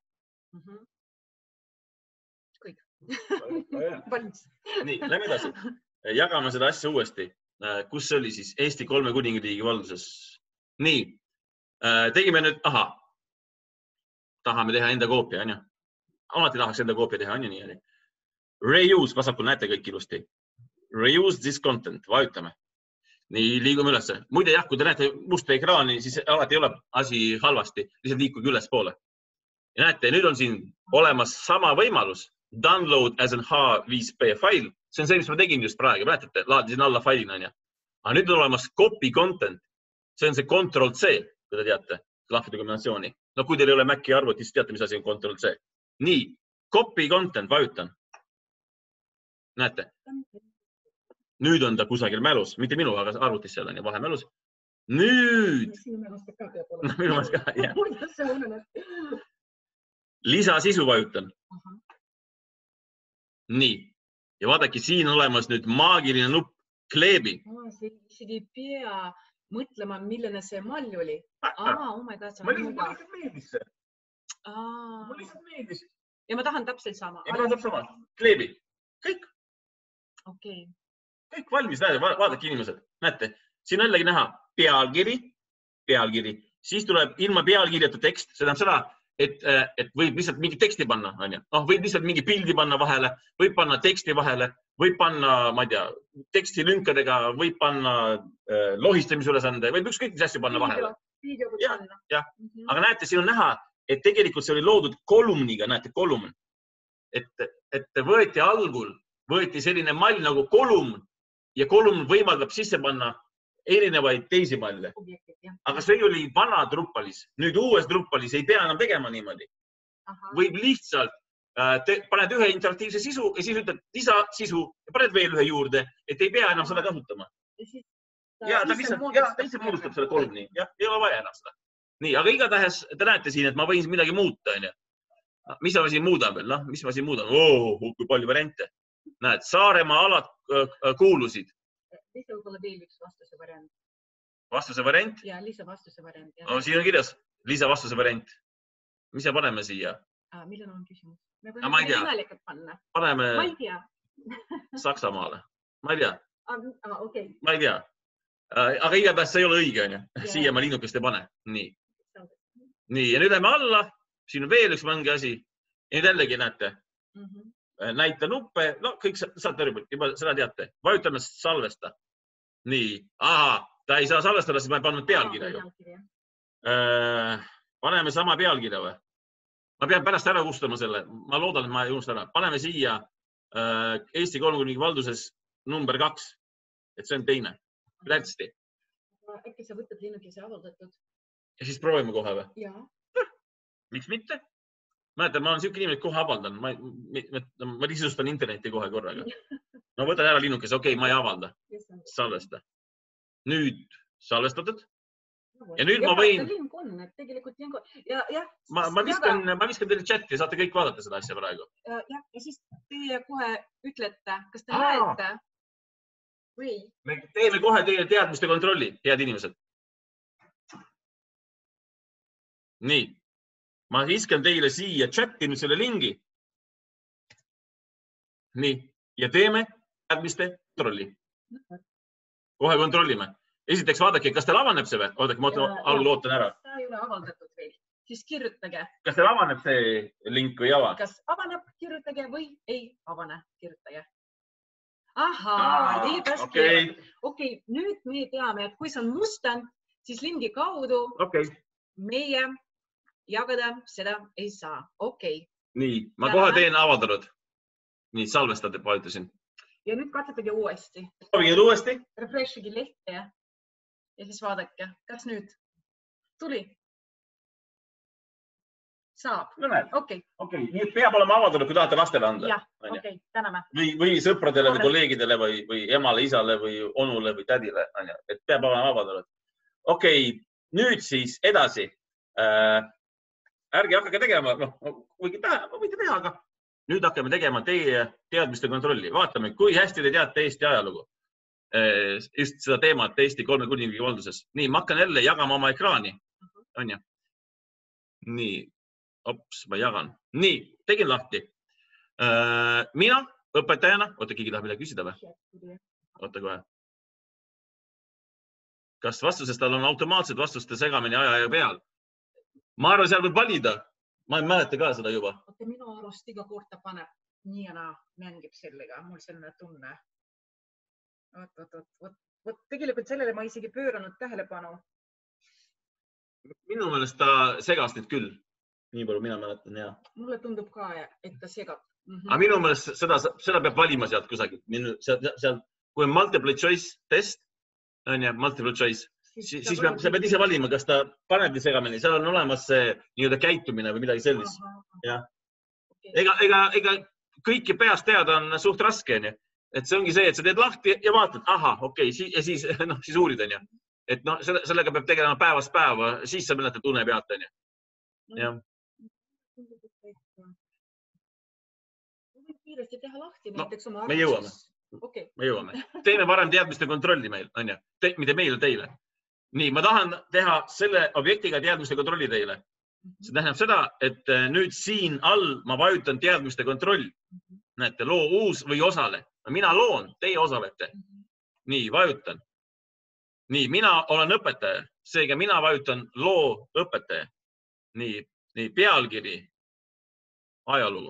Kõik. Valmis. Nii, lähme edasi. Jagame seda asja uuesti. Kus see oli siis? Eesti 3 kuningriigi valduses. Nii, tegime nüüd, tahame teha enda koopia, on ju? Alati tahaks enda koopia teha, on ju nii? Reuse, vasakul näete kõik ilusti. Reuse this content, vajutame. Nii, liigume üles. Muide jah, kui te näete musta ekraani, siis alati ei ole asi halvasti, lihtsalt liikuge üles poole. Ja näete, nüüd on siin olemas sama võimalus, download as an H5P file. See on see, mis ma tegin just praegu, mäletate, laadisin alla failina, on ju. Aga nüüd on olemas copy content. See on see Ctrl-C, kui te teate, klahvide kombinatsiooni. No kui teil ei ole Maci arvuti, siis teate, mis asi on Ctrl-C. Nii, copy content, vajutan. Näete? Nüüd on ta kusagil mälus, mitte minu, aga arvutis seal on ja vahemälus. Nüüd. Minu meelest ka, jah. Lisasisu vajutan. Nii. Ja vaadake, siin olemas nüüd maagiline nupp kleebi. Siin ei pea mõtlema, milline see mall oli. Ma lihtsalt meeldis see. Ma lihtsalt meeldis. Ja ma tahan täpselt sama. Ja ma tahan täpselt sama. Kleebi. Kõik. Okei. Kõik valmis, vaadake inimesed. Näete, siin on jällegi näha pealkiri. Siis tuleb ilma pealkirjata tekst. See tähendab seda, et võib lihtsalt mingi teksti panna. Võib lihtsalt mingi pildi panna vahele, võib panna teksti vahele, võib panna, ma ei tea, teksti lünkadega, võib panna lohistamise ülesande, võib ükskõik mis asju panna vahele. Jah. Aga näete, siin on näha, et tegelikult see oli loodud kolumniga, näete, kolumn. Et võeti algul, võeti selline mall nagu kolumn ja kolumn võimaldab sisse panna erinevaid teisi malle. Aga see oli vana Drupalis. Nüüd uues Drupalis ei pea enam tegema niimoodi. Võib lihtsalt paned ühe interaktiivse sisu ja siis ütled lisasisu ja paned veel ühe juurde, et ei pea enam seda kasutama. Ja ta lihtsalt moodustab selle kolmni. Ei ole vaja enam seda. Nii, aga igatahes te näete siin, et ma võin midagi muuta. Mis ma siin muudan veel? Mis ma siin muudan? Kui palju variante. Näed, Saaremaa alad kuulusid. Lisa võib-olla veel üks vastuse variant. Vastuse variant? Ja, lisa vastuse variant. Siin on kirjas lisa vastuse variant. Mis me paneme siia? Milline on küsimus? Ma ei tea. Paneme ma ei tea. Saksamaale. Ma ei tea. Okay. Ma ei tea. Aga igatahes see ei ole õige. Siia ma linnukest ei pane. Nii. Ja nüüd lähme alla. Siin on veel üks mangi asi. Ja nüüd jällegi näete. Näita nuppe. No kõik saate juba seda teate. Vajutame salvesta. Nii. Ta ei saa salvestada, siis ma ei pannud pealkirja ju. Paneme sama pealkirja või? Ma pean pärast ära kustama selle. Ma loodan, et ma ei unusta ära. Paneme siia Eesti 3 kuningriigi valduses number 2. Et see on teine. Lätsti. Äkki sa võtad linnukese avaldatud? Ja siis proovime kohe või? Jaa. Miks mitte? Mäletan, ma olen siuke inimene, et kohe avaldan. Ma lisustan interneti kohe korraga. No võtan ära linnukese. Okei, ma ei avalda. Salvesta. Nüüd salvestatud. Ja nüüd ma võin... Ma viskan teile chati ja saate kõik vaadata seda asja praegu. Ja siis teie kohe ütlete, kas te näete? Me teeme kohe teie teadmiste kontrolli, head inimesed. Nii. Ma viskan teile siia chati nüüd selle lingi. Nii. Ja teeme teadmiste kontrolli. Kohe kontrollime. Esiteks vaadake, kas teil avaneb see või? Oodake, ma algul ootan ära. Ta ei ole avaldatud veel. siis kirjutage. Kas teil avaneb see link või ei ava? Kas avaneb, kirjutage või ei avane, kirjutage. Ahaa, teie pääst keevad. Okei, nüüd me teame, et kui see on mustand, siis lingi kaudu meie jagada seda ei saa. Okei. Nii, ma kohe teen avaldatud. Nii, salvestada vajutasin. Ja nüüd katsetage uuesti. Proovige uuesti. Refreshige lehte ja siis vaadake, kas nüüd tuli? Saab. Okei. Nii et peab olema avaldatud, kui tahate lastele anda. Jah, okei, täname. Või sõpradele või kolleegidele või emale, isale või onule või tädile. Et peab olema avaldatud. Okei, nüüd siis edasi. Ärge hakake tegema, võite teha, aga nüüd hakkame tegema teie teadmiste kontrolli. Vaatame, kui hästi te teate Eesti ajalugu. Just seda teemat Eesti 3 kuningriigi valduses. Nii, ma hakkan jälle jagama oma ekraani. Nii, ma jagan. Nii, tegin lahti. Mina õpetajana, oota, keegi tahab midagi küsida või? Oota kohe. Kas vastusest tal on automaatsed vastuste segamini aja peal? Ma arvan, seal võib valida. Ma ei mäleta ka seda juba. Minu arust iga kord ta paneb nii ja mängib sellega. Mul selline tunne. Tegelikult sellele ma isegi pööranud tähelepanu. Minu meelest ta segas nüüd küll. Nii palju mina mäletan, jah. Mulle tundub ka, et ta segab. Aga minu meelest seda peab valima sealt kusagil. Kui on multiple choice test, multiple choice, siis sa pead ise valima, kas ta paneb segamini. Seal on olemas see nii-öelda käitumine või midagi sellist. Ega kõiki peast teada on suht raske. Et see ongi see, et sa teed lahti ja vaatad, aha, okei, ja siis uurid. Et sellega peab tegelema päevast päeva, siis sa mäletad tunne pealt. Jah. Kiiresti teha lahti näiteks oma me jõuame. Teeme varem teadmiste kontrolli meil, mitte meile teile. Nii, ma tahan teha selle objektiga teadmiste kontrolli teile. See tähendab seda, et nüüd siin all ma vajutan teadmiste kontroll. Näete, loo uus või osale. Mina loon, teie osalete. Nii, vajutan. Nii, mina olen õpetaja. Seega mina vajutan loo õpetaja. Nii, pealkiri, ajalugu.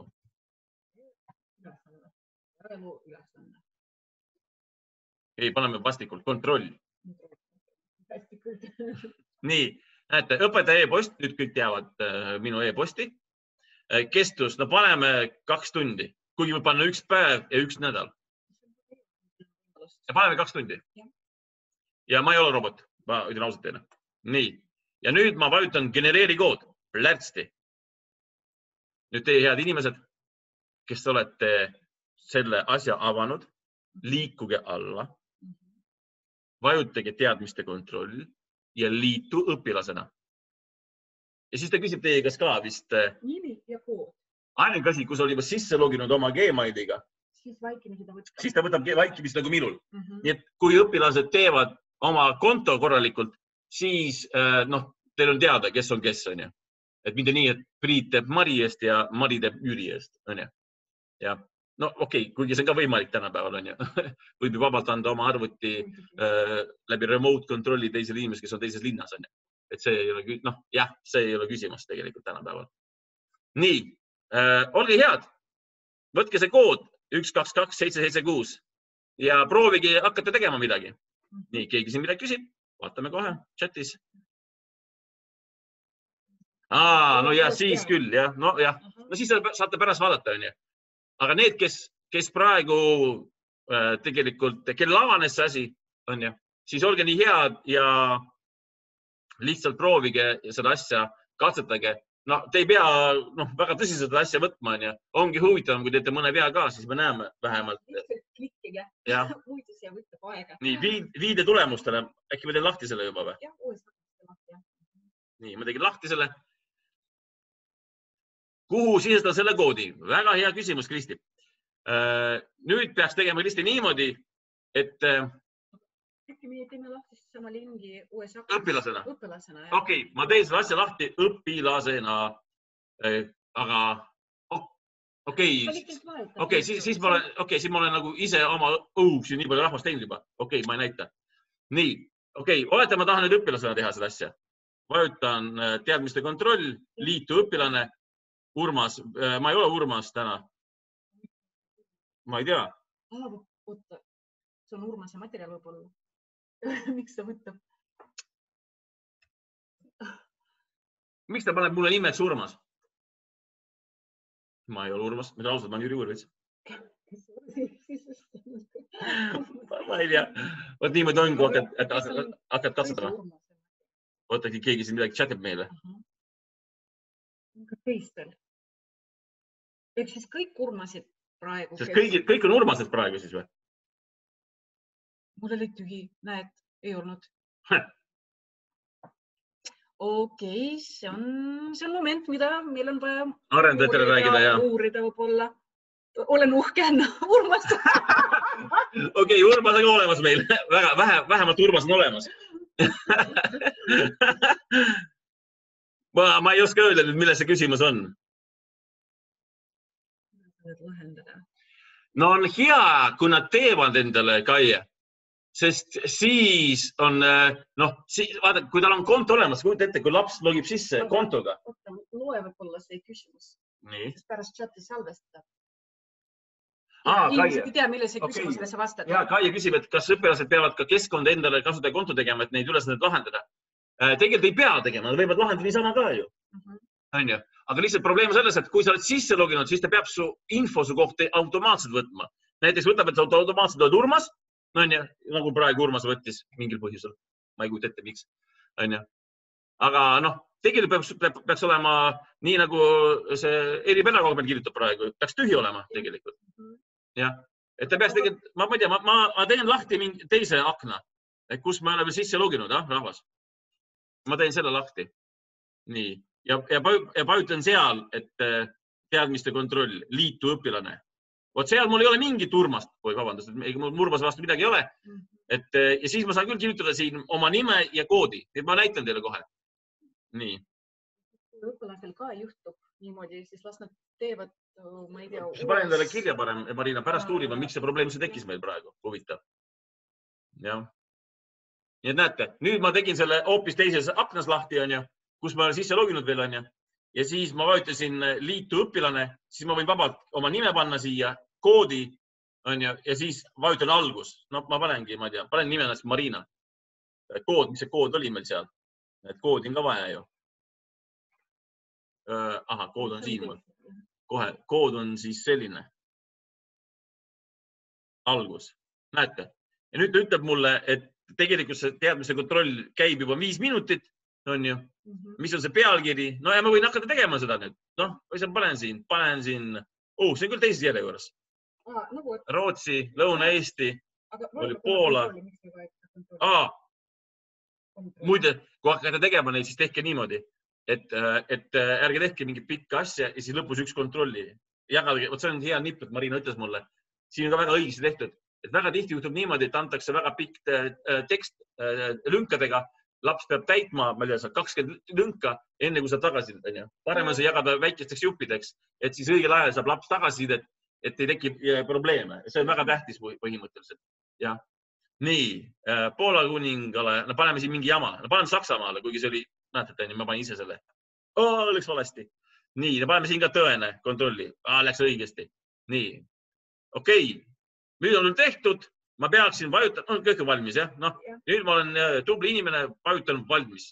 Ei, paneme vastikult, kontroll. Nii, näete, õpetaja e-post, nüüd kõik teavad minu e-posti. Kestus, paneme 2 tundi, kuigi võib panna 1 päev ja 1 nädal. Ja paneme 2 tundi. Ja ma ei ole robot, ma ütlen ausalt teile. Nii, ja nüüd ma vajutan genereeri kood, plärtsti. Nüüd teie head inimesed, kes olete selle asja avanud, liikuge alla, vajutage teadmiste kontroll ja liitu õpilasena. Ja siis ta küsib teie kas ka vist... Nimi ja kood. Ainuke asi, kus oli sisse loginud oma Gmailiga. Siis ta võtab vaikimist nagu minul. Nii et kui õpilased teevad oma konto korralikult, siis teil on teada, kes on kes. Et mitte nii, et Priit teeb Mari eest ja Mari teeb Jüri eest. Ja okei, kuigi see on ka võimalik tänapäeval. Võib ju vabalt anda oma arvuti läbi remote kontrolli teisele inimesele, kes on teises linnas. Et see ei ole, see ei ole küsimus tegelikult tänapäeval. Nii, olge head. Võtke see kood 122776 ja proovige hakata tegema midagi. Nii, keegi siin midagi küsib. Vaatame kohe chatis. Siis küll, jah. No siis saate pärast vaadata. Aga need, kes praegu tegelikult, kellel avanes see asi, siis olge nii head ja lihtsalt proovige seda asja, katsetage. Te ei pea väga tõsiselt seda asja võtma. Ongi huvitavam, kui teete mõne vea ka, siis me näeme vähemalt. Lihtsalt klikkige. Uudis ja võtab aega. Nii, viide tulemustele. Äkki ma teen lahti selle juba või? Jah, uuesti lahti. Nii, ma tegin lahti selle. Kuhu sisestada selle koodi? Väga hea küsimus, Kristi. Nüüd peaks tegema Kristi niimoodi, et... Äkki me teeme lahti sama lingi USA... Õpilasena. Õpilasena, jah. Okei, ma teen selle asja lahti õpilasena. Aga... Okei, siis ma olen nagu ise oma õuks nii palju rahvast teinud juba. Okei, ma ei näita. Nii, okei, olete, ma tahan nüüd õpilasena teha seda asja. vajutan teadmiste kontroll, liitu õpilane, Urmas. Ma ei ole Urmas täna. Ma ei tea. Oota, see on Urmase materjal võib-olla. Miks ta võtab? Miks ta paneb mulle nimeks Urmas? Ma ei ole Urmas, mida ausalt, ma olen Jüri Urvits. Ma ei tea. Võt niimoodi on, kui hakkad katsetama. Oota, keegi siin midagi chatib meile. Teistel. Ehk siis kõik Urmasid praegu. Sest kõik on Urmased praegu siis või? Mul oli tühi, näed, ei olnud. Okei, see on moment, mida meil on vaja arendajatele räägida, jah. Uurida võib-olla. Olen uhke, Urmas. Okei, Urmas on olemas meil. Vähemalt Urmas on olemas. Ma ei oska öelda, milles see küsimus on. No on hea, kui nad teevad endale Kaie. Sest siis on, vaata, kui tal on konto olemas, kujuta ette, kui laps logib sisse kontoga. Oota, loe võib-olla see küsimus. Nii. Sest pärast chati salvestada. Kaie. Ei tea, mille see küsimusele sa vastad. Ja, Kaie küsib, et kas õpilased peavad ka keskkonda endale kasutaja konto tegema, et neid ülesandeid lahendada. Tegelikult ei pea tegema, nad võivad lahendada niisama ka ju. On ju? Aga lihtsalt probleem on selles, et kui sa oled sisse loginud, siis ta peab su info su kohta automaatselt võtma. Näiteks võtab, et sa automaatselt oled Urmas. No on ju, nagu praegu Urmas võttis mingil põhjusel. Ma ei kujuta ette, miks. On ju. Aga tegelikult peaks olema nii, nagu see eripedagoog meil kirjutab praegu. Peaks tühi olema tegelikult. Jah. Et ta peaks tegelikult, ma ei tea, ma teen lahti mingi teise akna, kus ma olen veel sisse loginud, rahvas. Ma teen selle lahti. Nii. Ja vajutan seal, et teadmiste kontroll, liitu õpilane. Vot seal mul ei ole mingit Urmast, vabandust, mul Urmas vastu midagi ei ole. Ja siis ma saan küll kirjutada siin oma nime ja koodi. Ma näitan teile kohe. Nii. Kui õpilasel ka juhtub niimoodi, siis las nad teevad, ma ei tea. Ma panen teile kirja parem, Marina, pärast uurima, miks see probleem see tekkis meil praegu. Huvitav. Jah. Nii et näete, nüüd ma tegin selle hoopis teises aknas lahti, kus ma olen sisse loginud veel, ja siis ma vajutasin liitu õpilane, siis ma võin vabalt oma nime panna siia, koodi, ja siis vajutan algus. No ma panengi, ma ei tea, panen nime ennast Marina. Kood, mis see kood oli meil seal? Koodi on ka vaja ju. Aha, kood on siin mul. Kohe, kood on siis selline. Algus. Näete? Ja nüüd ta ütleb mulle, et tegelikult see teadmise kontroll käib juba 5 minutit, on ju. Mis on see pealkiri? No ja ma võin hakata tegema seda nüüd. Või sa panen siin. See on küll teises järjekorras. Rootsi, Lõuna-Eesti, oli Poola. Muide, kui hakkate tegema neid, siis tehke niimoodi, et ärge tehke mingit pikka asja ja siis lõpus üks kontrolli. Jagage, see on hea nipp, et Marina ütles mulle. Siin on ka väga õigesti tehtud. Et väga tihti juhtub niimoodi, et antakse väga pikk tekst lünkadega. Laps peab täitma, ma ei tea, 20 lünka, enne kui saab tagasisidet. Parem on see jagada väikesteks juppideks, et siis õigel ajal saab laps tagasisidet, et ei teki probleeme. See on väga tähtis põhimõtteliselt. Ja. Nii, Poola kuningale, paneme siin mingi jama. Paneme Saksamaale, kuigi see oli, näetate, ma panin ise selle. Läks valesti. Nii, paneme siin ka tõene kontrolli. Läks õigesti. Nii, okei. Nüüd on tehtud. Ma peaksin vajutama, kõik on valmis, jah? Nüüd ma olen tubli inimene, vajutanud valmis.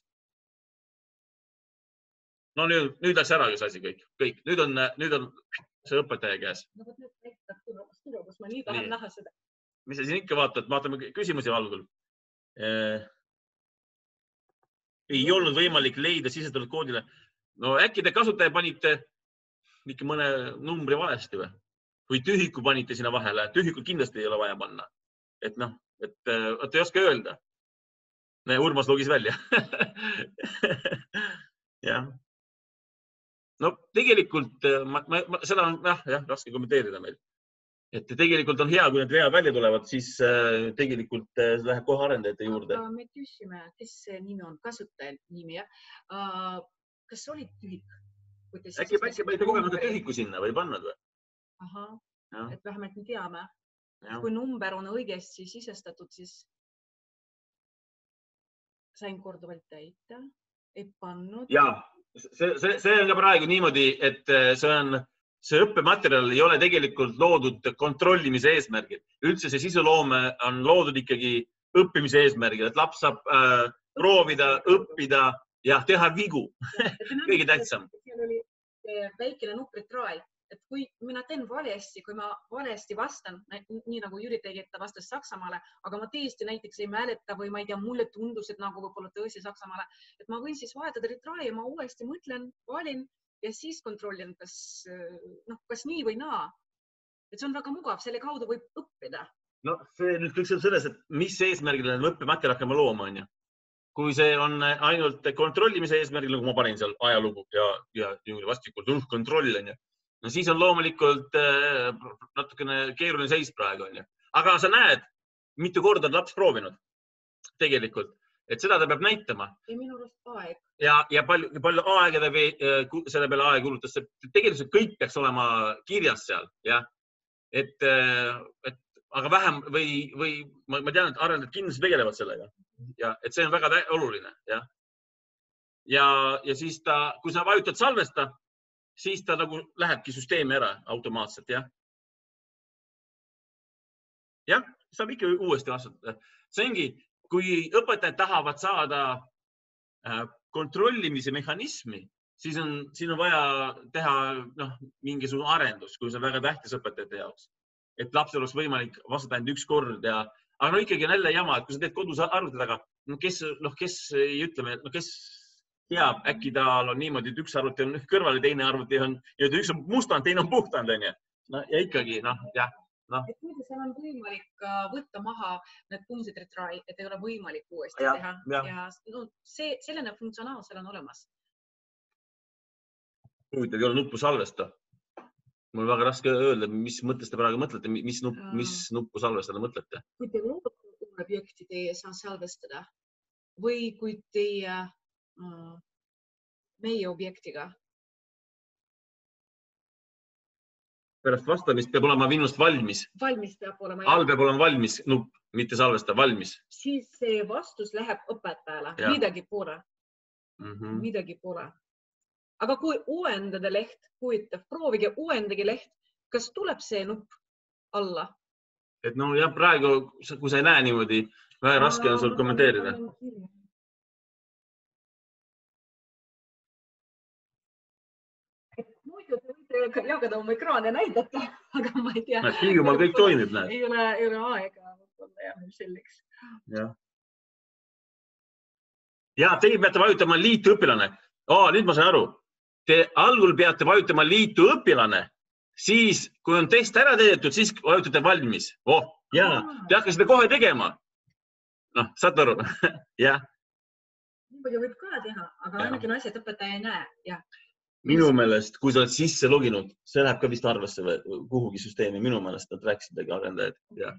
No nüüd läks ära see asi kõik. Nüüd on see õpetaja käes. Ma nii tahan näha seda. Mis sa siin ikka vaatad? Vaatame küsimusi algul. Ei olnud võimalik leida sisestatud koodile. No äkki te kasutaja panite ikka mõne numbri valesti või? Või tühiku panite sinna vahele. Tühikut kindlasti ei ole vaja panna. Et ei oska öelda. Urmas logis välja. Jah. No tegelikult seda on raske kommenteerida meil. Et tegelikult on hea, kui need vead välja tulevad, siis tegelikult läheb kohe arendajate juurde. Me küsime, kes see nimi on, kasutaja nimi. Kas oli tühik? Äkki panite kogemata tühiku sinna või pannud või? Ahah, et vähemalt me teame. Kui number on õigesti sisestatud, siis sain korduvalt täita. ei pannud. Ja see on ka praegu niimoodi, et see õppematerjal ei ole tegelikult loodud kontrollimise eesmärgil. Üldse see sisuloome on loodud ikkagi õppimise eesmärgil, et laps saab proovida, õppida ja teha vigu. Kõige tähtsam. Seal oli väikene numbritrai, et kui mina teen valesti, kui ma valesti vastan, nii nagu Jüri tegi, et ta vastas Saksamaale, aga ma tõesti näiteks ei mäleta või ma ei tea, mulle tundus, et nagu võib-olla tõesti Saksamaale, et ma võin siis vahetada retrai ja ma uuesti mõtlen, valin ja siis kontrollin, kas nii või naa. Et see on väga mugav, selle kaudu võib õppida. No see nüüd kõik selles, et mis eesmärgil on õppematerjal hakkama looma, on ju. Kui see on ainult kontrollimise eesmärgil, nagu ma panin seal ajalugu ja vastikult kontroll, on ju. No siis on loomulikult natukene keeruline seis praegu, on ju. Aga sa näed, mitu korda on laps proovinud tegelikult, et seda ta peab näitama. Ja minu arust aeg. Ja palju aega selle peale aeg kulutas. Tegelikult kõik peaks olema kirjas seal, jah. Aga vähem või ma tean, et arendajad kindlasti tegelevad sellega. Ja, et see on väga oluline. Ja siis kui sa vajutad salvesta, siis ta nagu lähebki süsteemi ära automaatselt. Jah, saab ikka uuesti vastata. See ongi, kui õpetajad tahavad saada kontrollimise mehhanismi, siis on vaja teha mingisugune arendus, kui see on väga tähtis õpetajate jaoks. Et lapsel oleks võimalik vastata ainult üks kord. Aga ikkagi on jälle jama, et kui sa teed kodus arvuti taga, kes ei ütleme, kes teab, äkki tal on niimoodi, et üks arvuti on kõrval ja teine arvuti on, üks on mustanud, teine on puhtanud, on ju. Ja ikkagi, jah. Et muidu seal on võimalik võtta maha need punktid retrai, et ei ole võimalik uuesti teha. Ja selline funktsionaal seal on olemas. Huvitav, ei ole nuppu salvesta. Mul on väga raske öelda, mis mõttes te praegu mõtlete, mis nuppu salvestada mõtlete. Kui te loodate objekti, te ei saa salvestada või kui teie meie objektiga. Pärast vastamist peab olema minust valmis. Valmis peab olema. All peab olema valmis nupp, mitte salvesta, valmis. Siis see vastus läheb õpetajale. Midagi pole. Midagi pole. Aga kui uuendada leht, proovige uuendagi leht, kas tuleb see nupp alla? Et jah, praegu, kui sa ei näe niimoodi, väga raske on sul kommenteerida. Muidu te võite jagada oma ekraane näidata, aga ma ei tea. Hiiumaal kõik toimib, näed. Ei ole aega selleks. Ja, teie peate vajutama liitu õpilane. Nüüd ma sain aru. Te algul peate vajutama liitu õpilane, siis kui on test ära teedetud, siis vajutate valmis. Te hakkasite kohe tegema. Saad aru? Niimoodi võib ka teha, aga ainukene asi, et õpetaja ei näe. Minu meelest, kui sa oled sisse loginud, see läheb ka vist arvesse kuhugi süsteemi. Minu meelest nad rääkisid arendajad.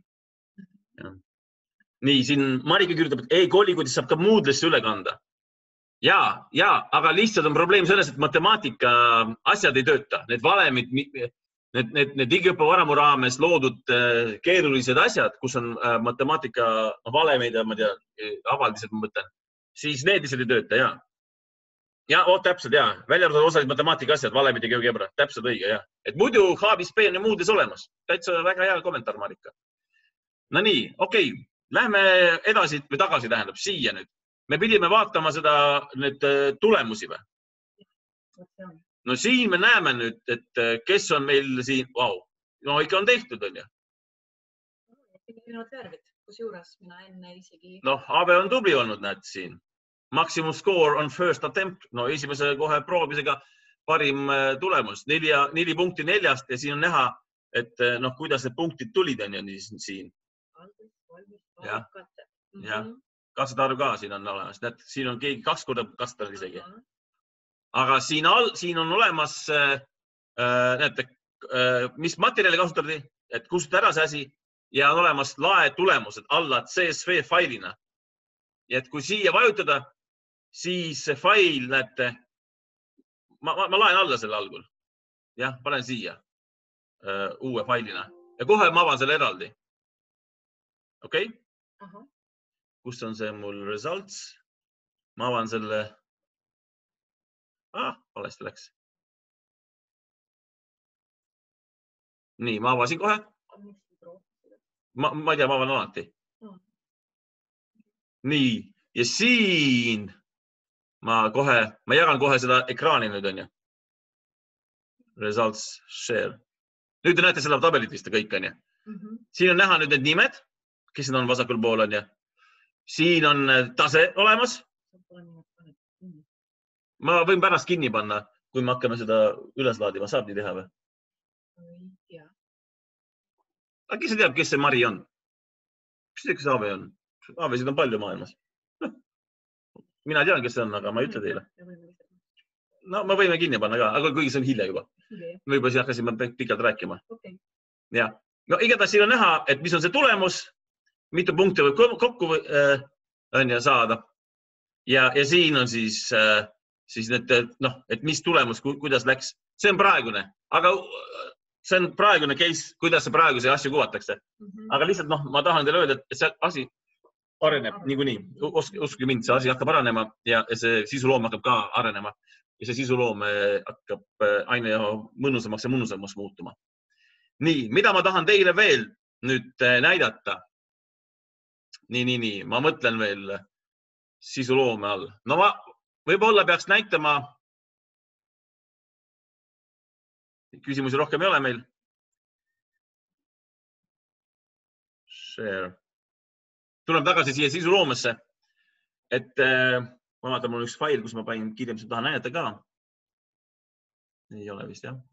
Nii, siin Marika kirjutab, et koolikoodis saab ka Moodle'isse üle kanda. Aga lihtsalt on probleem selles, et matemaatika asjad ei tööta. Need valemid, need digiõppe varamu raames loodud keerulised asjad, kus on matemaatika valemeid ja ma tea, avaldised ma mõtlen, siis need lihtsalt ei tööta, täpselt, välja arvatud osaliselt matemaatika asjad, valemid ja GeoGebra, täpselt õige, Et muidu HBSP on ja muudes olemas. Täitsa väga hea kommentaar, Marika. No nii, okei. Lähme edasi või tagasi tähendab, siia nüüd. Me pidime vaatama need tulemusi või? No siin me näeme nüüd, et kes on meil siin, ikka on tehtud, on ju? Erinevad värvid, kus juures mina enne isegi... AB on tubli olnud, näed siin. Maximum score on first attempt. Esimese kohe proovisega parim tulemus. 4 punkti 4 ja siin on näha, et kuidas need punktid tulid on ju siin. Katsetarv ka siin on olemas. Siin on keegi 2 korda katsetanud isegi. Aga siin on olemas, näete, mis materjali kasutati, et kustutada ära see asi ja on olemas lae tulemused alla CSV failina. Ja et kui siia vajutada, siis see fail, näete, ma laen alla selle algul. Panen siia uue failina ja kohe ma avan selle eraldi. Okei? Kus on see mul results? Ma avan selle Valesti läks. Nii, ma avasin kohe. Ma ei tea, ma avan alati. Nii, ja siin ma jagan kohe seda ekraani nüüd on ju. Results share. Nüüd te näete seda tabelit vist kõik on ju. Siin on näha nüüd need nimed, kes need on vasakul pool on ju. Siin on tase olemas. Ma võin pärast kinni panna, kui me hakkame seda üles laadima. Saab nii teha või? Aga kes teab, kes see Mari on? Kes teab, kes Aave on? Aavesid on palju maailmas. Mina tean, kes see on, aga ma ei ütle teile. No, ma võime kinni panna ka, aga kuigi see on hilja juba. Me juba siin hakkasime pikalt rääkima. Ja. No igatahes siin on näha, et mis on see tulemus, mitu punkti võib kokku saada. Ja siin on siis need, et mis tulemus, kuidas läks. See on praegune, aga see on praegune case, kuidas see praegu see asju kuvatakse. Aga lihtsalt, ma tahan teile öelda, et see asi areneb niikuinii. Uskuge mind, see asi hakkab arenema ja see sisuloom hakkab ka arenema. Ja see sisuloom hakkab aina mõnusamaks ja mõnusamaks muutuma. Nii, mida ma tahan teile veel nüüd näidata? Nii. Ma mõtlen veel sisuloome all. No ma võib-olla peaks näitama, küsimusi rohkem ei ole meil. Share. Tuleme tagasi siia sisuloomesse. Et ma vaatan, mul on üks fail, kus ma panin kirja, mis ma tahan näidata ka. Ei ole vist, jah.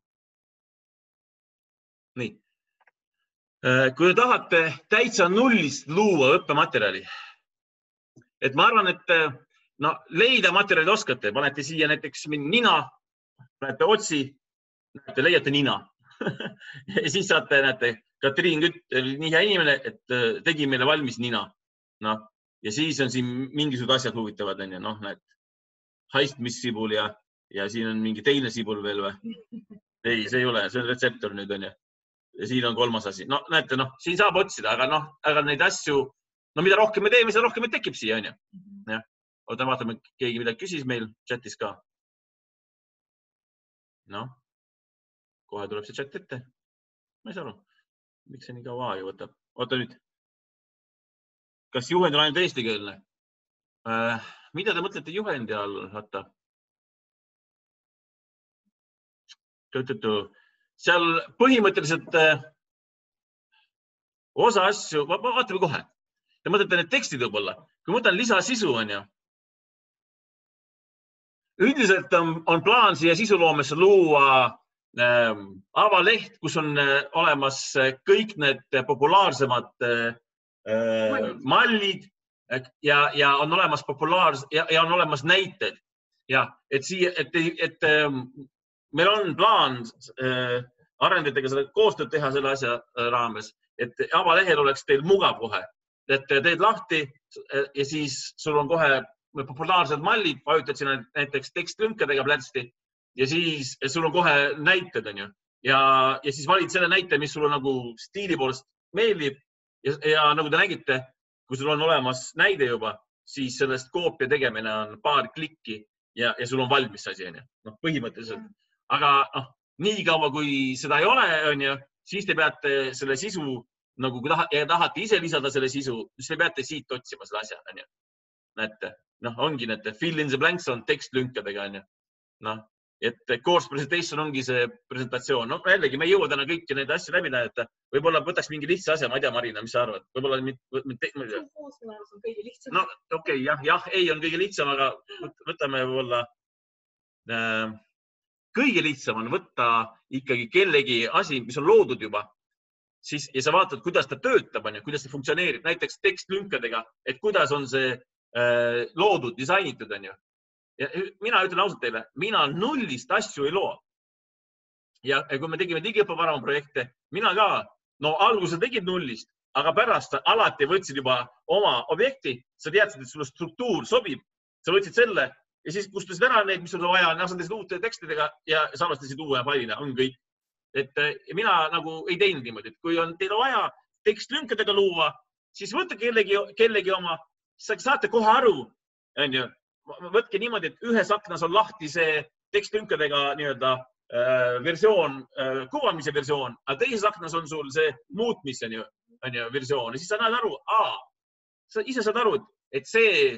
Nii. Kui te tahate täitsa nullist luua õppematerjali, et ma arvan, et leida materjalid oskate, panete siia näiteks nina, näete otsi, leiate nina. Ja siis saate, näete, Katriin Kütt, nii hea inimene, et tegi meile valmis nina. Ja siis on siin mingisugused asjad huvitavad, näed, haistmissibul ja siin on mingi teine sibul veel või? Ei, see ei ole, see on retseptor nüüd on ju. Ja siin on kolmas asi. No näete, siin saab otsida, aga neid asju, mida rohkem me teeme, seda rohkem tekib siia, on ju. Oota, vaatame, keegi midagi küsis meil chatis ka. Kohe tuleb see chat ette. Ma ei saa aru, miks see nii kaua aega võtab. Oota nüüd. Kas juhend on ainult eestikeelne? Mida te mõtlete juhendi all? Vaata. Seal põhimõtteliselt osa asju, vaatame kohe. Te mõtlete need tekstid võib-olla. Kui mõtlen lisasisu, on ju. Üldiselt on plaan siia sisuloomesse luua avaleht, kus on olemas kõik need populaarsemad mallid ja on olemas ja on olemas näited. Ja, et meil on plaan arendajatega seda koostööd teha selle asja raames, et avalehel oleks teil mugav kohe. Et teed lahti ja siis sul on kohe populaarsed mallid, vajutad sinna näiteks tekstlünkadega plätsti ja siis sul on kohe näited, on ju. Ja siis valid selle näite, mis sul on nagu stiili poolest meeldib ja nagu te nägite, kui sul on olemas näide juba, siis sellest koopia tegemine on paar klikki ja sul on valmis asi, on ju. Põhimõtteliselt. Aga nii kaua, kui seda ei ole, on ju, siis te peate selle sisu, nagu kui tahate ise lisada selle sisu, siis te peate siit otsima selle asja, on ju. Näete, ongi need fill in the blanks on tekstlünkadega, on ju. Et course presentation ongi see presentatsioon. Jällegi, me ei jõua täna kõiki neid asju läbi näidata. Võib-olla võtaks mingi lihtsa asja, ma ei tea, Marina, mis sa arvad? Võib-olla okei, jah, ei on kõige lihtsam, aga võtame võib-olla kõige lihtsam on võtta ikkagi kellegi asi, mis on loodud juba ja sa vaatad, kuidas ta töötab, kuidas ta funktsioneerib. Näiteks tekstlünkadega, et kuidas on see loodud, disainitud, on ju. Ja mina ütlen ausalt teile, mina nullist asju ei loo. Ja kui me tegime digiõppevarama projekte, mina ka, alguses tegid nullist, aga pärast alati võtsid juba oma objekti, sa teadsid, et sulle struktuur sobib, sa võtsid selle ja siis kustasid ära need, mis sul vaja, asendasid uute tekstidega ja salvestasid uue failina, on kõik. Et mina nagu ei teinud niimoodi, et kui on teil vaja tekstlünkadega luua, siis võtta kellegi oma, saate kohe aru, on ju. Võtke niimoodi, et ühes aknas on lahti see tekstlünkadega nii-öelda versioon, kuvamise versioon, aga teises aknas on sul see muutmise versioon ja siis sa näed aru, sa ise saad aru, et see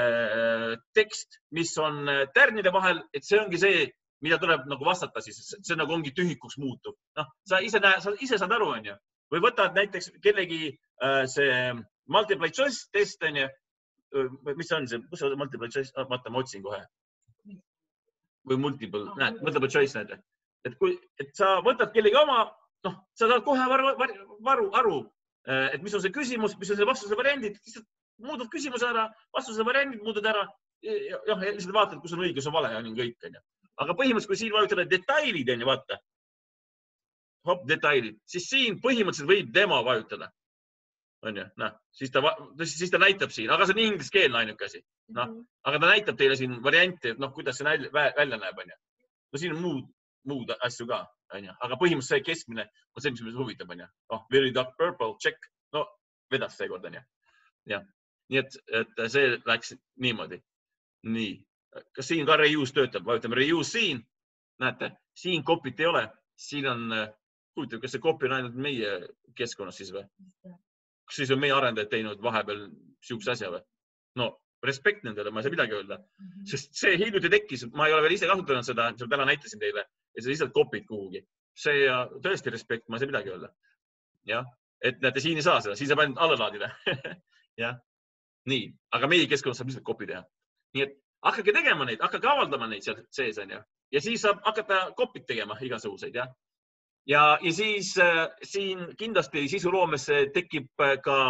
tekst, mis on tärnide vahel, et see ongi see, mida tuleb nagu vastata siis, see nagu ongi tühikuks muutub. Noh, sa ise saad aru, on ju. Või võtad näiteks kellegi see multiple choice test, on ju. Mis on see? Kus on multiple choice? Vaata, ma otsin kohe. Või multiple choice näete. Et sa võtad kellegi oma, noh, sa saad kohe aru, et mis on see küsimus, mis on see vastuse variandid, muudad küsimuse ära, vastuse variandid muudad ära, jah, lihtsalt vaatad, kus on õige, kus on vale ja on kõik, on ju. Aga põhimõtteliselt, kui siin vajutada detailid, on ju, vaata, detailid, siis siin põhimõtteliselt võib demo vajutada, on ju, noh, siis ta näitab siin, aga see on ingliskeelne ainuke asi, noh, aga ta näitab teile siin varianti, et noh, kuidas see välja näeb, on ju. No siin on muud asju ka, on ju, aga põhimõtteliselt see keskmine on see, mis meid huvitab, on ju. Oh, very dark purple, check, no vedas seekord, on ju. Jah. Nii et see läks niimoodi. Nii. Kas siin ka reuse töötab? Vajutame reuse siin. Näete, siin kopit ei ole. Siin on, huvitav, kas see kopi on ainult meie keskkonnas siis või? Kas siis on meie arendajad teinud vahepeal siukse asja või? No, respekt nendele, ma ei saa midagi öelda. Sest see hiljuti tekkis, ma ei ole veel ise kasutanud seda, mis ma täna näitasin teile, et sa lihtsalt kopid kuhugi. See tõesti respekt, ma ei saa midagi öelda. Jah, et näete, siin ei saa seda, siin saab ainult alla laadida. Jah. Nii, aga meie keskkonnas saab lihtsalt kopi teha. Nii et hakake tegema neid, hakake avaldama neid seal sees, on ju. Ja siis saab hakata kopid tegema igasuguseid, jah. Ja siis siin kindlasti sisuloomesse tekib ka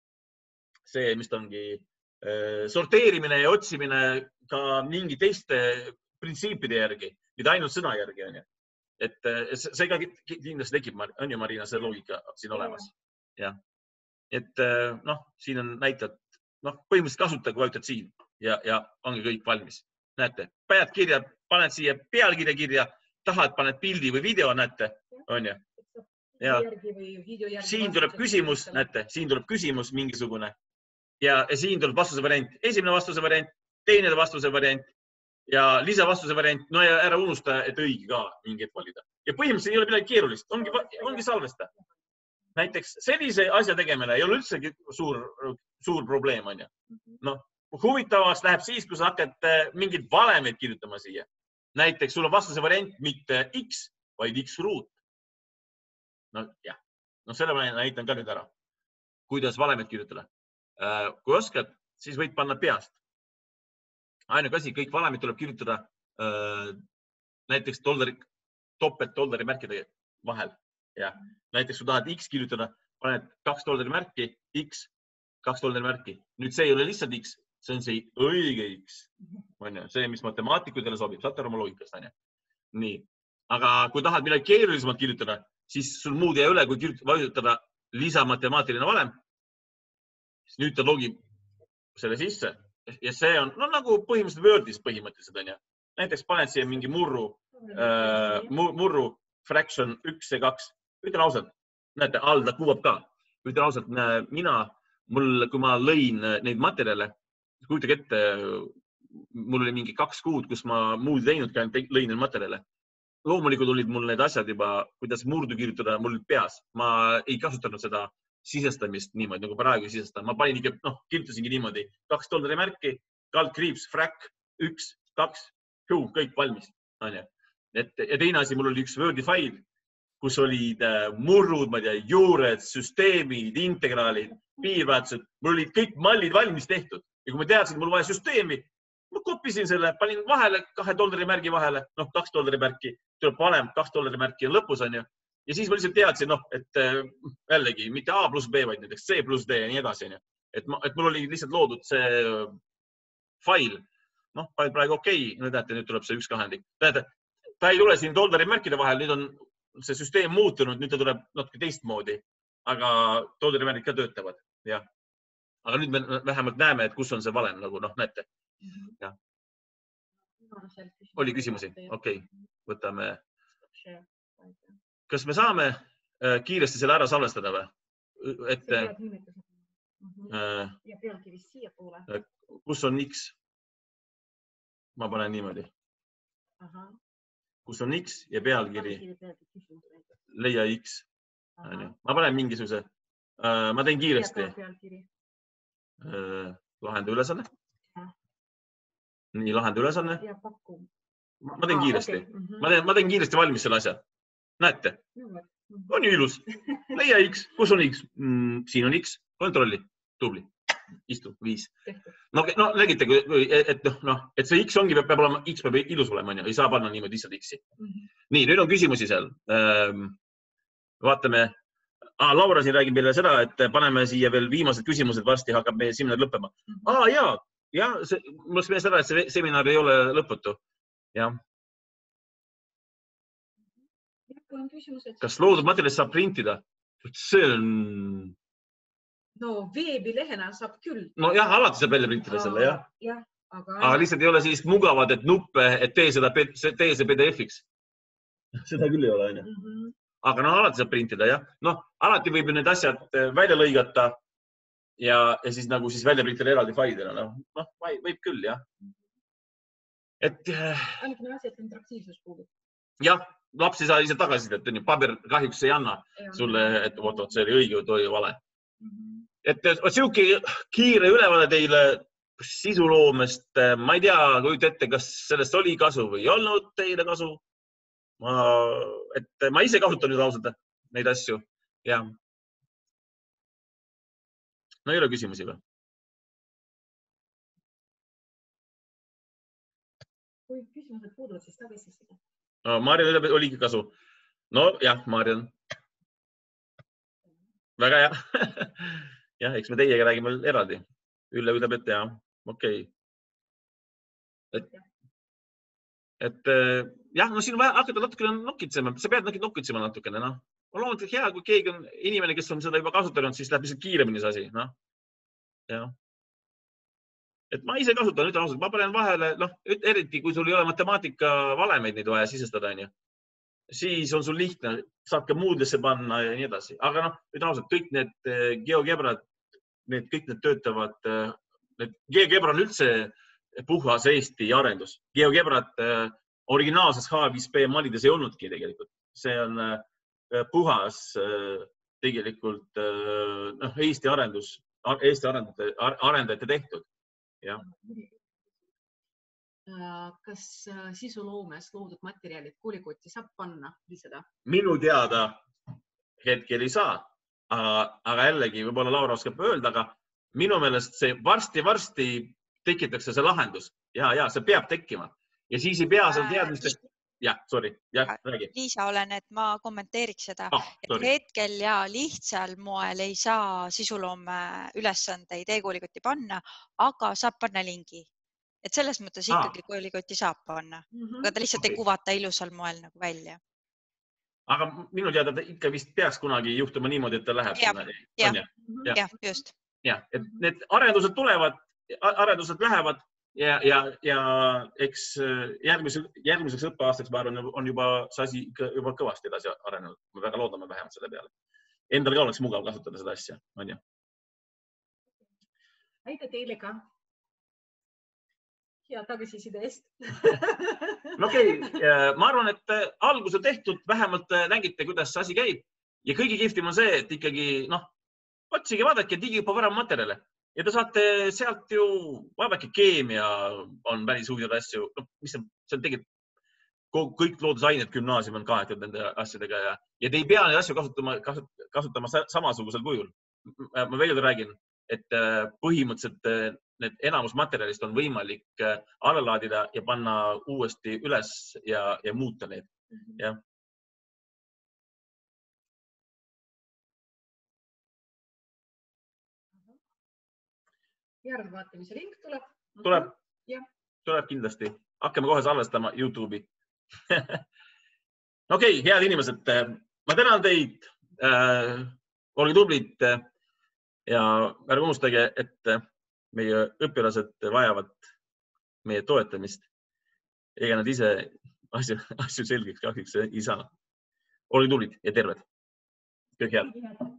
see, mis ta ongi, sorteerimine ja otsimine ka mingi teiste printsiipide järgi, mida ainult sõna järgi, on ju. Et see ka kindlasti tekib, on ju, Marina, see loogika siin olemas. Jah. Et noh, siin on näitajad, noh, põhimõtteliselt kasuta, kui vajutad siin ja ongi kõik valmis. Näete, paned kirja, paned siia pealkirja kirja, tahad, paned pildi või video, näete, on ju. Ja siin tuleb küsimus, näete, siin tuleb küsimus mingisugune ja siin tuleb vastuse variant. Esimene vastuse variant, teine vastuse variant ja lisavastuse variant. No ja ära unusta, et õige ka mingit valida. Ja põhimõtteliselt ei ole midagi keerulist, ongi salvesta. Näiteks sellise asja tegemine ei ole üldsegi suur probleem, on ju. Noh, huvitavaks läheb siis, kui sa hakkad mingid valemeid kirjutama siia. Näiteks sul on vastuse variant mitte X, vaid X ruut. No jah, no selle ma näitan ka nüüd ära. Kuidas valemeid kirjutada. Kui oskad, siis võid panna peast. Ainuke asi, kõik valemid tuleb kirjutada näiteks topelt $dollari märkide vahel. Ja. Näiteks kui tahad X kirjutada, paned $2 märki, X, $2 märki. Nüüd see ei ole lihtsalt X, see on see õige X. See, mis matemaatikutele sobib, saate aru oma loogikast, on ju. Nii. Aga kui tahad midagi keerulisemalt kirjutada, siis sul muud ei ole, kui vajutada lisamatemaatiline valem. Nüüd ta logib selle sisse ja see on nagu põhimõtteliselt Wordis põhimõtteliselt, on ju. Näiteks paned siia mingi murru fraction 1 ja 2. Ütlen ausalt, näete, all ta kuvab ka. Ütlen ausalt, kui ma lõin neid materjale, kujutage ette, mul oli mingi 2 kuud, kus ma muud teinud ka, lõin neid materjale. Loomulikult olid mul need asjad juba, kuidas murdu kirjutada, mul olid peas. Ma ei kasutanud seda sisestamist niimoodi, nagu praegu sisestan. Ma panin ikka, kirjutasingi niimoodi. $2 märki, kaldkriips, frac, 1, 2, kõik valmis. Ja teine asi, mul oli üks Wordi fail, kus olid murrud, ma ei tea, juured, süsteemid, integraalid, piirväärtused. Mul olid kõik mallid valmis tehtud. Ja kui ma teadsin, et mul vaja süsteemi, ma kopisin selle, panin vahele, $2 märgi vahele, $2 märki, tuleb valem, $2 märki on lõpus, on ju. Ja siis ma lihtsalt teadsin, et jällegi mitte A plus B, vaid näiteks C plus D ja nii edasi, on ju. Et mul oli lihtsalt loodud see fail. Fail praegu okei. Nüüd näete, nüüd tuleb see 1/2. Näete, ta ei tule siin $-i märkide vahel, nüüd on see süsteem muutunud, nüüd ta tuleb natuke teistmoodi, aga $-i märgid ka töötavad. Jah. Aga nüüd me vähemalt näeme, et kus on see valem, nagu näete. Jah. Oli küsimusi? Okei, võtame. Kas me saame kiiresti selle ära salvestada või? Kus on X? Ma panen niimoodi. kus on X ja pealkiri. Leia X. Ma panen mingisuguse. Ma teen kiiresti. Lahenda ülesanne. Nii, lahenda ülesanne. Ma teen kiiresti. Ma teen kiiresti valmis selle asja. Näete? On ju ilus. Leia X. Kus on X? Siin on X. Kontrolli. Tubli. Istu. 5. No nägite, et see X ongi, peab olema, X peab ilus olema, ei saa panna niimoodi lihtsalt X-i. Nii, nüüd on küsimusi seal. Vaatame. Laura siin räägib meile seda, et paneme siia veel viimased küsimused, varsti hakkab meie seminar lõppema. Ja, mul oleks mees ära, et see seminar ei ole lõputu. Jah. Kas loodud materjalist saab printida? See on... No veebilehena saab küll. No jah, alati saab välja printida selle, jah. Aga lihtsalt ei ole sellist mugavad, et nuppe, et tee see PDF-iks. Seda küll ei ole, on ju. Aga alati saab printida, jah. Alati võib need asjad välja lõigata ja siis nagu välja printida eraldi failidena. Võib küll, jah. Ainukene asi, et interaktiivsus puudub. Jah, laps ei saa ise tagasi, et paber kahjuks ei anna sulle, et see oli õige või vale. Et siuke kiire ülevaade teile sisuloomest. Ma ei tea, kujuta ette, kas sellest oli kasu või ei olnud teile kasu. Ma ise kasutan nüüd ausalt neid asju. Ja. No ei ole küsimusi või? Kui küsimused puuduvad, siis tagasisida. Marjan ütleb, et oligi kasu. No jah, Marjan. Väga hea. Jah, eks me teiega räägime eraldi. Ülle ütleb, et jah, okei. Jah, siin on vaja hakata natukene nokitsema. Sa pead nokitsema natukene. On loomulikult hea, kui keegi on inimene, kes on seda juba kasutanud, siis läheb lihtsalt kiiremini see asi. Et ma ise kasutan, ütlen ausalt, ma panen vahele, eriti kui sul ei ole matemaatika valemeid neid vaja sisestada, siis on sul lihtne, saad ka Moodlesse panna ja nii edasi. Aga ütlen ausalt, kõik need GeoGebrad, kõik need töötavad, GeoGebra on üldse puhas Eesti arendus. GeoGebrat originaalses H5P malides ei olnudki tegelikult. See on puhas tegelikult Eesti arendus, Eesti arendajate tehtud. Kas sisuloomes loodud materjalid koolikotti saab panna lisada? Minu teada hetkel ei saa, aga jällegi võib-olla Laura oskab öelda, aga minu meelest see varsti tekitakse see lahendus. Ja, see peab tekkima. Ja siis ei pea seal teadmistest... Jah, sorry. Jah, räägi. Liisa olen, et ma kommenteeriks seda. Hetkel ja lihtsal moel ei saa sisuloome ülesandeid e-koolikotti panna, aga saab panna lingi. Et selles mõttes ikkagi koolikotti saab panna. Aga ta lihtsalt ei kuvata ilusal moel nagu välja. Aga minu teada ta ikka vist peaks kunagi juhtuma niimoodi, et ta läheb. Jah, just. Jah, et need arendused tulevad, arendused lähevad ja eks järgmiseks õppeaastaks, ma arvan, on juba see asi juba kõvasti edasi arenenud. Me väga loodame vähemalt selle peale. Endal ka oleks mugav kasutada seda asja, on ju? Aitäh teile ka. Hea tagasiside eest. Okei, ma arvan, et algus on tehtud, vähemalt nägite, kuidas see asi käib. Ja kõige kihvtim on see, et ikkagi, otsige, vaadake digiõppe varamaterjale. Ja te saate sealt ju, vaadake, keemia on päris huvitav asju. See on tegelikult kõik loodusained gümnaasium on kaetud nende asjadega ja te ei pea neid asju kasutama samasugusel kujul. Ma veel räägin, et põhimõtteliselt need enamus materjalist on võimalik alla laadida ja panna uuesti üles ja muuta neid. Jah. Järgvaatamise link tuleb. Tuleb kindlasti. Hakkame kohe salvestama YouTube'i. Okei, head inimesed, ma tänan teid. Olge tublid ja ärge unustage, et meie õpilased vajavad meie toetamist. Ega nad ise asju selgeks kahjuks ei saa. Olge tublid ja terved. Kõik head.